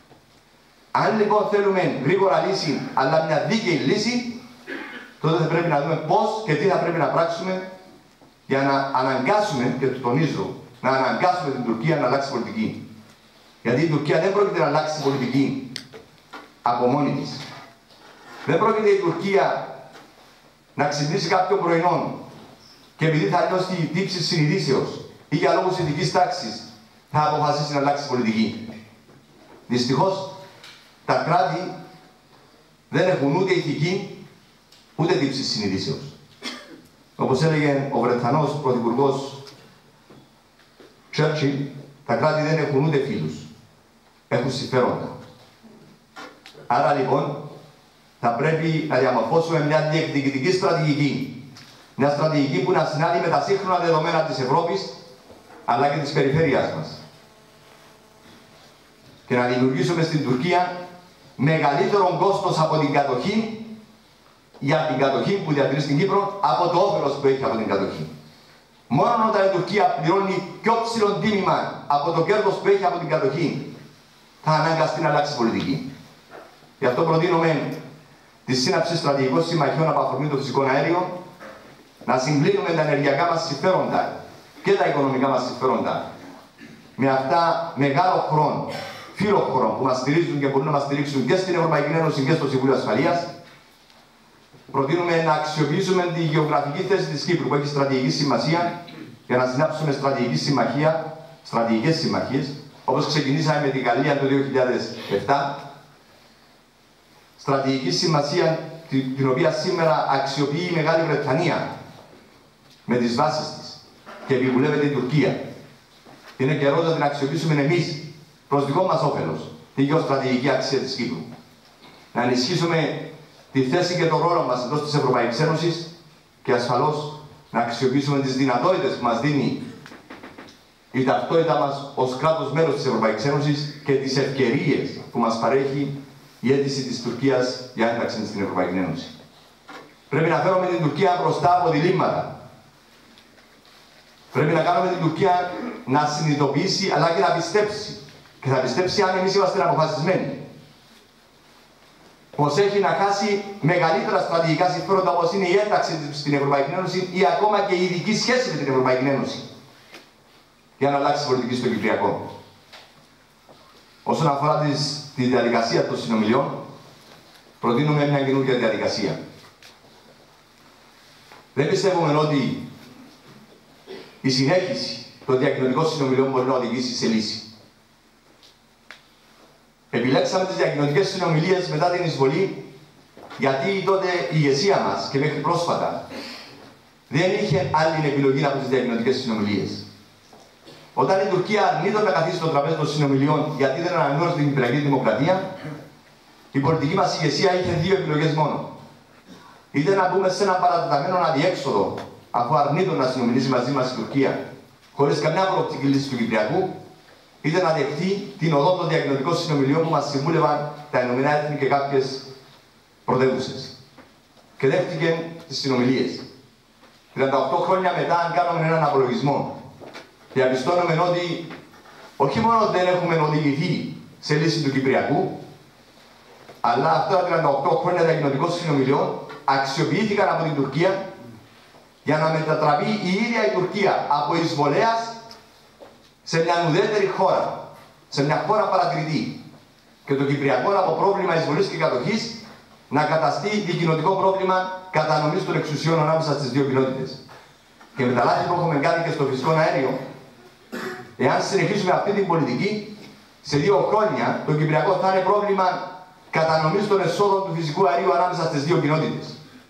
Αν λοιπόν θέλουμε γρήγορα λύση, αλλά μια δίκαιη λύση, τότε θα πρέπει να δούμε πώς και τι θα πρέπει να πράξουμε για να αναγκάσουμε, και το τονίζω, να αναγκάσουμε την Τουρκία να αλλάξει πολιτική. Γιατί η Τουρκία δεν πρόκειται να αλλάξει πολιτική από μόνη της. Δεν πρόκειται η Τουρκία να ξυπνήσει κάποιο πρωινό και επειδή θα νιώσει τη τύψη συνειδήσεως ή για λόγους ηθικής τάξης θα αποφασίσει να αλλάξει πολιτική. Δυστυχώς, τα κράτη δεν έχουν ούτε ηθική ούτε τύψη συνειδήσεως. Όπως έλεγε ο Βρετανός πρωθυπουργός Churchill, τα κράτη δεν έχουν ούτε φίλους, έχουν συμφέροντα. Άρα λοιπόν, θα πρέπει να διαμορφώσουμε μια διεκδικητική στρατηγική. Μια στρατηγική που να συνάδει με τα σύγχρονα δεδομένα της Ευρώπης, αλλά και της περιφέρειας μας. Και να δημιουργήσουμε στην Τουρκία μεγαλύτερο κόστος από την κατοχή, για την κατοχή που διατηρεί στην Κύπρο, από το όφελος που έχει από την κατοχή. Μόνο όταν η Τουρκία πληρώνει πιο ψηλό τίμημα από το κέρδος που έχει από την κατοχή, θα αναγκαστεί να αλλάξει πολιτική. Γι' αυτό προτείνουμε τη σύναψη στρατηγικών συμμαχιών από αφορμή το φυσικό αέριο, να συγκλίνουμε τα ενεργειακά μας συμφέροντα και τα οικονομικά μας συμφέροντα με αυτά μεγάλο χρόνο, φίλο χρόνο που μας στηρίζουν και μπορούν να μας στηρίξουν και στην Ευρωπαϊκή Ένωση και στο Συμβούλιο Ασφαλείας. Προτείνουμε να αξιοποιήσουμε τη γεωγραφική θέση της Κύπρου που έχει στρατηγική σημασία για να συνάψουμε στρατηγικές συμμαχίες, όπως ξεκινήσαμε με την Γαλλία το 2007. Στρατηγική σημασία την οποία σήμερα αξιοποιεί η Μεγάλη Βρετανία με τις βάσεις της και επιβουλεύεται η Τουρκία. Είναι καιρός να την αξιοποιήσουμε εμείς προς δικό μας όφελος, τη γεωστρατηγική αξία της Κύπρου. Να ενισχύσουμε τη θέση και τον ρόλο μας εντός της Ευρωπαϊκής Ένωσης και ασφαλώς να αξιοποιήσουμε τις δυνατότητες που μας δίνει η ταυτότητα μας ως κράτος μέλος της Ευρωπαϊκής Ένωσης και τις ευκαιρίες που μας παρέχει η αίτηση της Τουρκίας για ένταξη στην Ευρωπαϊκή Ένωση. Πρέπει να φέρουμε την Τουρκία μπροστά από διλήμματα. Πρέπει να κάνουμε την Τουρκία να συνειδητοποιήσει αλλά και να πιστέψει. Και θα πιστέψει αν εμείς είμαστε αποφασισμένοι. Πως έχει να χάσει μεγαλύτερα στρατηγικά συμφέροντα όπως είναι η ένταξη στην Ευρωπαϊκή Ένωση ή ακόμα και η ειδική σχέση με την Ευρωπαϊκή Ένωση για να αλλάξει η πολιτική στο Κυπριακό. Όσον αφορά τη διαδικασία των συνομιλιών, προτείνουμε μια καινούργια διαδικασία. Δεν πιστεύουμε ότι η συνέχιση των διακοινωνικών συνομιλιών μπορεί να οδηγήσει σε λύση. Επιλέξαμε τις διακοινωνικές συνομιλίες μετά την εισβολή, γιατί τότε η ηγεσία μας και μέχρι πρόσφατα δεν είχε άλλη επιλογή από τις διακοινωνικές συνομιλίες. Όταν η Τουρκία αρνείται να καθίσει στο τραπέζι των συνομιλιών γιατί δεν αναγνώρισε την Κυπριακή Δημοκρατία, η πολιτική μας ηγεσία είχε δύο επιλογές μόνο. Είτε να μπούμε σε ένα παρατεταμένο αδιέξοδο, αφού αρνείται να συνομιλήσει μαζί μας η Τουρκία, χωρίς καμιά προοπτική λύση του Κυπριακού, είτε να δεχτεί την οδό των διακοινωνικών συνομιλιών που μας συμβούλευαν τα Ηνωμένα Έθνη και κάποιες πρωτεύουσες. Και δέχτηκε τις συνομιλίες. 38 χρόνια μετά, αν κάνουμε έναν απολογισμό, διαπιστώνουμε ότι όχι μόνο δεν έχουμε οδηγηθεί σε λύση του Κυπριακού, αλλά αυτά τα 38 χρόνια διακοινωνικών συνομιλιών αξιοποιήθηκαν από την Τουρκία για να μετατραπεί η ίδια η Τουρκία από εισβολέας σε μια ουδέτερη χώρα, σε μια χώρα παρατηρητή. Και το Κυπριακό από πρόβλημα εισβολής και κατοχής να καταστεί δικοινοτικό πρόβλημα κατανομής των εξουσιών ανάμεσα στις δύο κοινότητες. Και με τα λάθη που έχουμε κάνει και στο φυσικό αέριο, εάν συνεχίσουμε αυτή την πολιτική, σε 2 χρόνια το Κυπριακό θα είναι πρόβλημα κατανομής των εσόδων του φυσικού αερίου ανάμεσα στις δύο κοινότητες.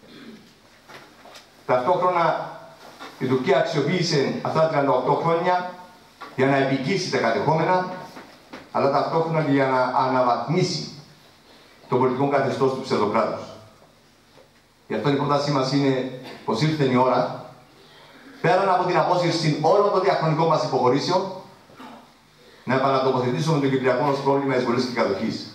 Ταυτόχρονα η Τουρκία αξιοποίησε αυτά τα 38 χρόνια για να επικύσει τα κατεχόμενα, αλλά ταυτόχρονα και για να αναβαθμίσει το πολιτικό καθεστώς του ψευδοκράτους. Γι' αυτό η πρότασή μας είναι πως ήρθε η ώρα, πέραν από την απόσυρση όλων των διαχρονικών μας υποχωρήσεων, να επανατοποθετήσουμε το Κυπριακό ως πρόβλημα εισβολής και κατοχής.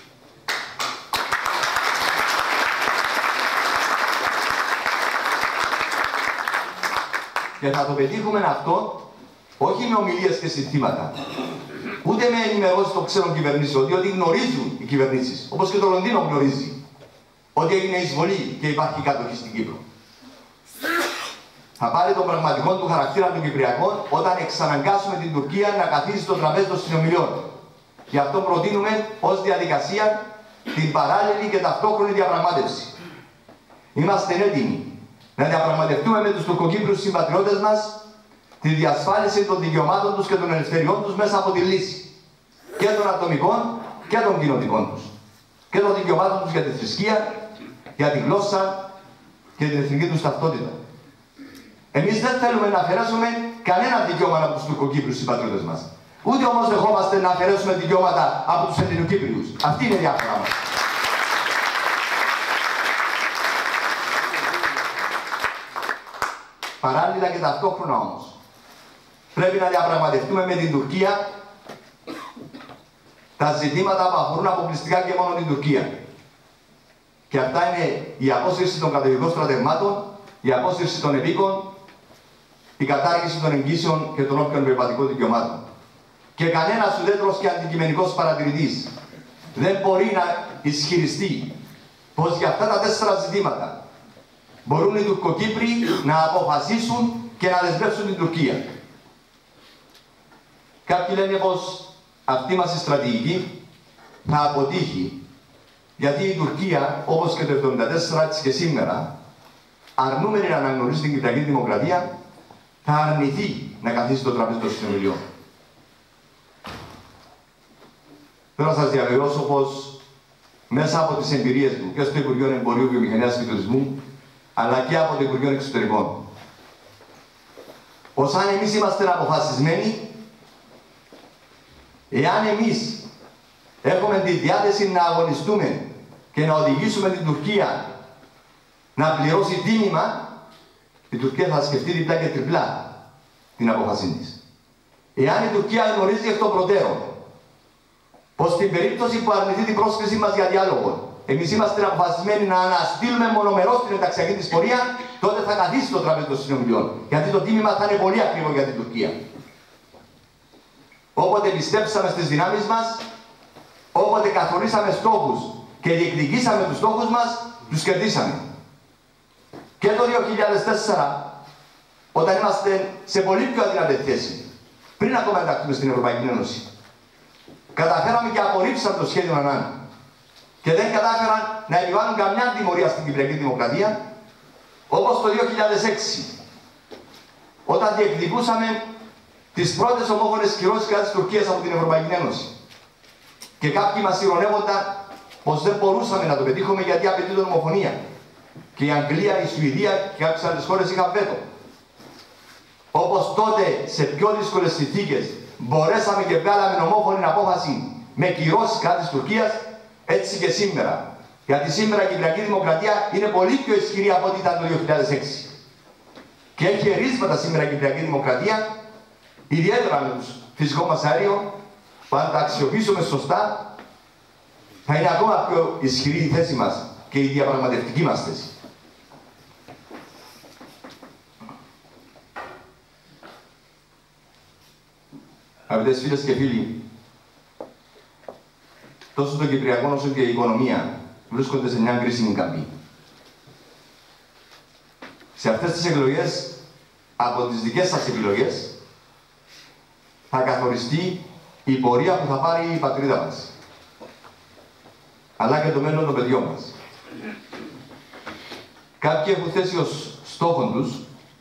Και θα το πετύχουμε αυτό όχι με ομιλίες και συστήματα, ούτε με ενημερώσεις των ξένων κυβερνήσεων, διότι γνωρίζουν οι κυβερνήσεις, όπως και το Λονδίνο γνωρίζει, ότι έγινε εισβολή και υπάρχει κατοχή στην Κύπρο. Θα πάρει τον πραγματικό του χαρακτήρα των Κυπριακών όταν εξαναγκάσουμε την Τουρκία να καθίσει στο τραπέζι των συνομιλιών. Γι' αυτό προτείνουμε ως διαδικασία την παράλληλη και ταυτόχρονη διαπραγμάτευση. Είμαστε έτοιμοι να διαπραγματευτούμε με τους τουρκοκύπριους συμπατριώτες μας τη διασφάλιση των δικαιωμάτων τους και των ελευθεριών τους μέσα από τη λύση και των ατομικών και των κοινοτικών τους. Και των δικαιωμάτων τους για τη θρησκεία, για τη γλώσσα και την εθνική τους ταυτότητα. Εμείς δεν θέλουμε να αφαιρέσουμε κανένα δικαίωμα από τους τουρκοκύπριους συμπατριώτες μας. Ούτε όμως δεχόμαστε να αφαιρέσουμε δικαιώματα από τους Ελληνοκύπριους. Αυτή είναι η διάφορα μας. Παράλληλα και ταυτόχρονα όμως, πρέπει να διαπραγματευτούμε με την Τουρκία τα ζητήματα που αφορούν αποκλειστικά και μόνο την Τουρκία. Και αυτά είναι η απόσυρση των κατοχικών στρατευμάτων, η απόσυρση των επίκων, η κατάργηση των εγγύσεων και των όποιων περιβαλλοντικών δικαιωμάτων. Και κανένας ουδέτερος και αντικειμενικός παρατηρητής δεν μπορεί να ισχυριστεί πως για αυτά τα 4 ζητήματα μπορούν οι Τουρκοκύπροι να αποφασίσουν και να δεσμεύσουν την Τουρκία. Κάποιοι λένε πως αυτή μας η στρατηγική θα αποτύχει, γιατί η Τουρκία, όπως και το 1974 έτσι και σήμερα, αρνούμενη να αναγνωρίσει την Κυπριακή Δημοκρατία, θα αρνηθεί να καθίσει στο τραπέζι των συνομιλιών. Θέλω να σας διαβεβαιώσω πως μέσα από τις εμπειρίες μου και στο Υπουργείο Εμπορίου, Βιομηχανίας και Τουρισμού, αλλά και από το Υπουργείο Εξωτερικών, πως αν εμείς είμαστε αποφασισμένοι, εάν εμείς έχουμε τη διάθεση να αγωνιστούμε και να οδηγήσουμε την Τουρκία να πληρώσει τίμημα, η Τουρκία θα σκεφτεί διπλά και τριπλά την απόφασή της. Εάν η Τουρκία γνωρίζει εκ των προτέρων πως στην περίπτωση που αρνηθεί την πρόσκλησή μας για διάλογο, εμείς είμαστε αποφασισμένοι να αναστείλουμε μονομερώς την ενταξιακή της πορεία, τότε θα καθίσει το τραπέζι των συνομιλιών. Γιατί το τίμημα θα είναι πολύ ακριβό για την Τουρκία. Όποτε πιστέψαμε στις δυνάμεις μας, όποτε καθορίσαμε στόχους και διεκδικήσαμε τους στόχους μας, τους κερδίσαμε. Και το 2004, όταν είμαστε σε πολύ πιο αδυνατή θέση, πριν ακόμα ενταχθούμε στην Ευρωπαϊκή Ένωση, καταφέραμε και απορρίψαμε το σχέδιο Ανάν. Και δεν κατάφεραν να επιβάλλουν καμιά τιμωρία στην Κυπριακή Δημοκρατία, όπως το 2006, όταν διεκδικούσαμε τις πρώτες ομόφωνες κυρώσεις κατά της Τουρκίας από την Ευρωπαϊκή Ένωση. Και κάποιοι μας ειρωνεύονταν πως δεν μπορούσαμε να το πετύχουμε γιατί απαιτείται ομοφωνία. Και η Αγγλία, η Σουηδία και κάποιες άλλες χώρες είχαν βέτο. Όπως τότε, σε πιο δύσκολες συνθήκες, μπορέσαμε και βγάλαμε ομόφωνη απόφαση με κυρώσεις κατά της Τουρκίας, έτσι και σήμερα. Γιατί σήμερα η Κυπριακή Δημοκρατία είναι πολύ πιο ισχυρή από ό,τι ήταν το 2006. Και έχει ερίσματα σήμερα η Κυπριακή Δημοκρατία, ιδιαίτερα με τους φυσικό μας αέριο, που αν τα αξιοποιήσουμε σωστά, θα είναι ακόμα πιο ισχυρή η θέση μας και η διαπραγματευτική μας θέση. Αγαπητές φίλες και φίλοι, τόσο το Κυπριακό όσο και η οικονομία βρίσκονται σε μια κρίσιμη καμπή. Σε αυτές τις εκλογές, από τις δικές σας επιλογές, θα καθοριστεί η πορεία που θα πάρει η πατρίδα μας, αλλά και το μέλλον των παιδιών μας. Κάποιοι έχουν θέσει ως στόχο τους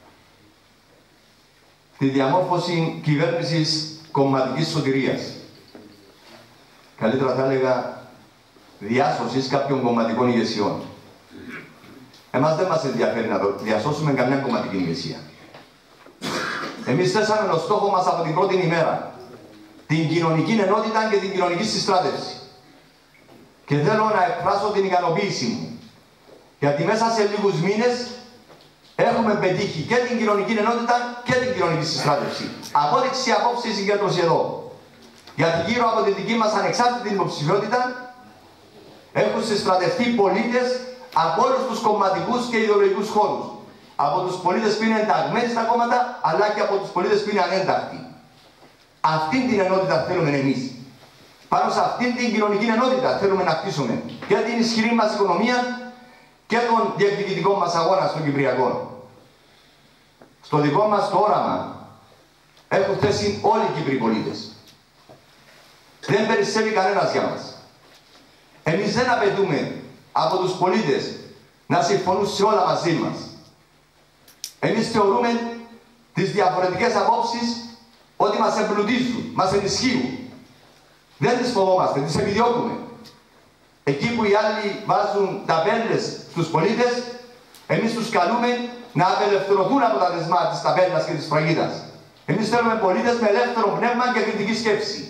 τη διαμόρφωση κυβέρνησης κομματικής σωτηρίας. Καλύτερα θα έλεγα διάσωσης κάποιων κομματικών ηγεσιών. Εμάς δεν μας ενδιαφέρει να διασώσουμε καμιά κομματική ηγεσία. Εμείς θέσαμε ως στόχο μας από την πρώτη ημέρα την κοινωνική ενότητα και την κοινωνική συστράτευση. Και θέλω να εκφράσω την ικανοποίηση μου, γιατί μέσα σε λίγους μήνες έχουμε πετύχει και την κοινωνική ενότητα και την κοινωνική συστράτευση. Απόδειξη απόψη η συγκέντρωση εδώ. Γιατί γύρω από τη δική μας ανεξάρτητη υποψηφιότητα έχουν συστρατευτεί πολίτες από όλους τους κομματικούς και ιδεολογικούς χώρους. Από τους πολίτες που είναι ενταγμένοι στα κόμματα, αλλά και από τους πολίτες που είναι ανέντακτοι. Αυτή την ενότητα θέλουμε εμείς. Πάνω σε αυτή την κοινωνική ενότητα θέλουμε να χτίσουμε και την ισχυρή μας οικονομία και τον διεκδικητικό μας αγώνα στον Κυπριακό. Στο δικό μας το όραμα έχουν θέσει όλοι οι Κύπροι πολίτες. Δεν περισσεύει κανένας για μας. Εμείς δεν απαιτούμε από τους πολίτες να συμφωνούν σε όλα μαζί μας. Εμείς θεωρούμε τις διαφορετικές απόψεις ότι μας εμπλουτίζουν, μας ενισχύουν. Δεν τις φοβόμαστε, τις επιδιώκουμε. Εκεί που οι άλλοι βάζουν ταμπέλες στους πολίτες, εμείς τους καλούμε να απελευθερωθούν από τα δεσμά της ταμπέλας και της φραγίδας. Εμείς θέλουμε πολίτες με ελεύθερο πνεύμα και κριτική σκέψη.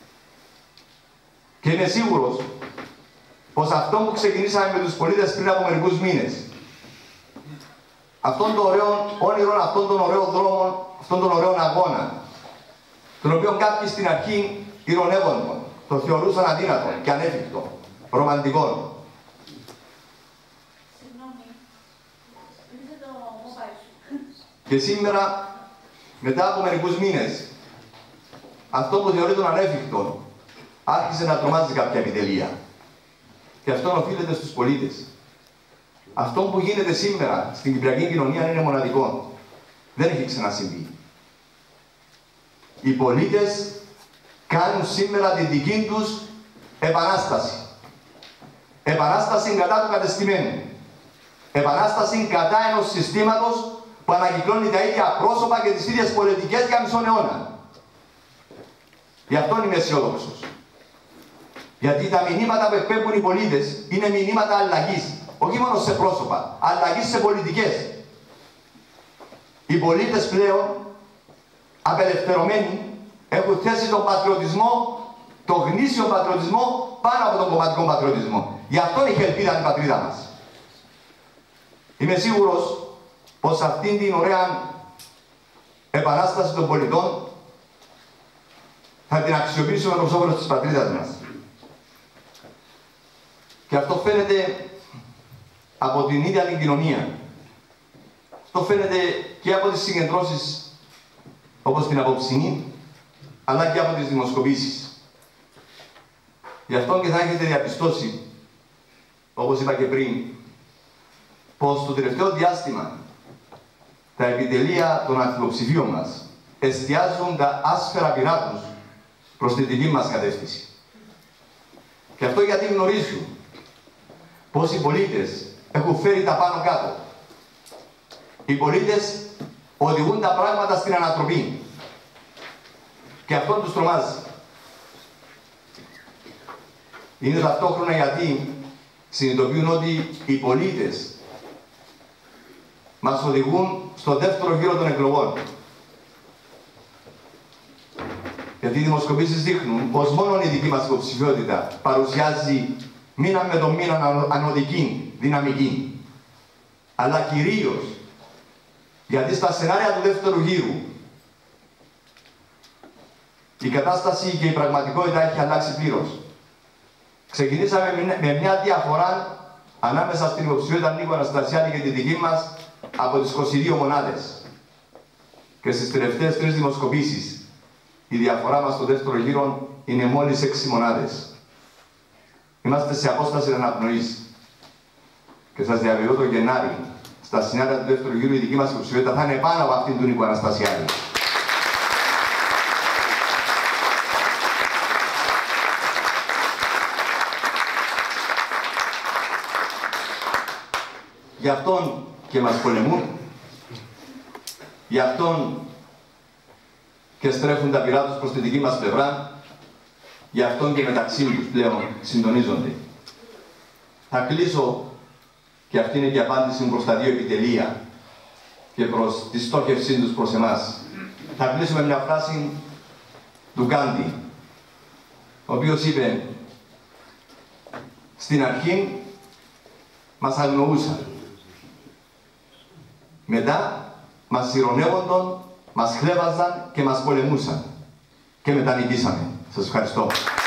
Και είμαι σίγουρος πως αυτό που ξεκινήσαμε με τους πολίτες πριν από μερικούς μήνες, αυτόν τον ωραίο όνειρο, αυτόν τον ωραίο δρόμο, αυτόν τον ωραίο αγώνα, τον οποίο κάποιοι στην αρχή ειρωνεύονταν, το θεωρούσαν αδύνατο και ανέφικτο, ρομαντικό. Και σήμερα, μετά από μερικούς μήνες, αυτό που θεωρεί τον ανέφικτο άρχισε να τρομάζει κάποια επιτελεία. Και αυτό οφείλεται στους πολίτες. Αυτό που γίνεται σήμερα στην κυπριακή κοινωνία είναι μοναδικό. Δεν έχει ξανασυμβεί. Οι πολίτες κάνουν σήμερα τη δική τους επανάσταση. Επανάσταση κατά του κατεστημένου. Επανάσταση κατά ενός συστήματος που ανακυκλώνει τα ίδια πρόσωπα και τις ίδιες πολιτικές για μισόν αιώνα. Γι' αυτό είμαι αισιόδοξος. Γιατί τα μηνύματα που εκπέμπουν οι πολίτες είναι μηνύματα αλλαγής. Όχι μόνο σε πρόσωπα, αλλαγής σε πολιτικές. Οι πολίτες πλέον, απελευθερωμένοι, έχουν θέσει τον πατριωτισμό, τον γνήσιο πατριωτισμό, πάνω από τον κομματικό πατριωτισμό. Γι' αυτό έχει ελπίδα την πατρίδα μας. Είμαι σίγουρος πως αυτήν την ωραία επανάσταση των πολιτών θα την αξιοποιήσουμε προς όφελος της πατρίδας μας. Και αυτό φαίνεται από την ίδια την κοινωνία. Αυτό φαίνεται και από τις συγκεντρώσεις όπως την απόψινή, αλλά και από τις δημοσκοπήσεις. Γι' αυτό και θα έχετε διαπιστώσει, όπως είπα και πριν, πως το τελευταίο διάστημα τα επιτελεία των ανθυποψηφίων μας εστιάζουν τα άσφαιρα πυρά τους προς τη δική μας κατεύθυνση. Και αυτό γιατί γνωρίζουν πως οι πολίτες έχουν φέρει τα πάνω κάτω. Οι πολίτες οδηγούν τα πράγματα στην ανατροπή. Και αυτό τους τρομάζει. Είναι ταυτόχρονα γιατί συνειδητοποιούν ότι οι πολίτες μας οδηγούν στο δεύτερο γύρο των εκλογών. Γιατί οι δημοσκοπήσεις δείχνουν πως μόνο η δική μας υποψηφιότητα παρουσιάζει μήνα με το μήνα ανωδική δυναμική. Αλλά κυρίως γιατί στα σενάρια του δεύτερου γύρου η κατάσταση και η πραγματικότητα έχει αλλάξει πλήρως. Ξεκινήσαμε με μια διαφορά ανάμεσα στην υποψηφιότητα Νίκου Αναστασιάδη και τη δική μας από τις 22 μονάδες. Και στις τελευταίες 3 δημοσκοπήσεις η διαφορά μας στο δεύτερο γύρο είναι μόλις 6 μονάδες. Είμαστε σε απόσταση αναπνοής. Και σας διαβεβαιώ το Γενάρη, στα σενάρια του δεύτερου γύρου, η δική μας υποψηφιότητα θα είναι πάνω από αυτήν του Νίκου Αναστασιάδη. Γι' αυτόν και μας πολεμούν, γι' αυτόν και στρέφουν τα πυρά τους προς τη δική μας πλευρά, γι' αυτόν και μεταξύ τους πλέον συντονίζονται. Θα κλείσω, και αυτή είναι και η απάντηση μου προς τα 2 επιτελεία και προς τη στόχευσή τους προς εμάς. Θα κλείσω με μια φράση του Γκάντι, ο οποίος είπε: στην αρχή μας αγνοούσαν. Μετά μας ειρωνεύονταν, μας χλέβαζαν και μας πολεμούσαν. Και μετά νικήσαμε. Σας ευχαριστώ.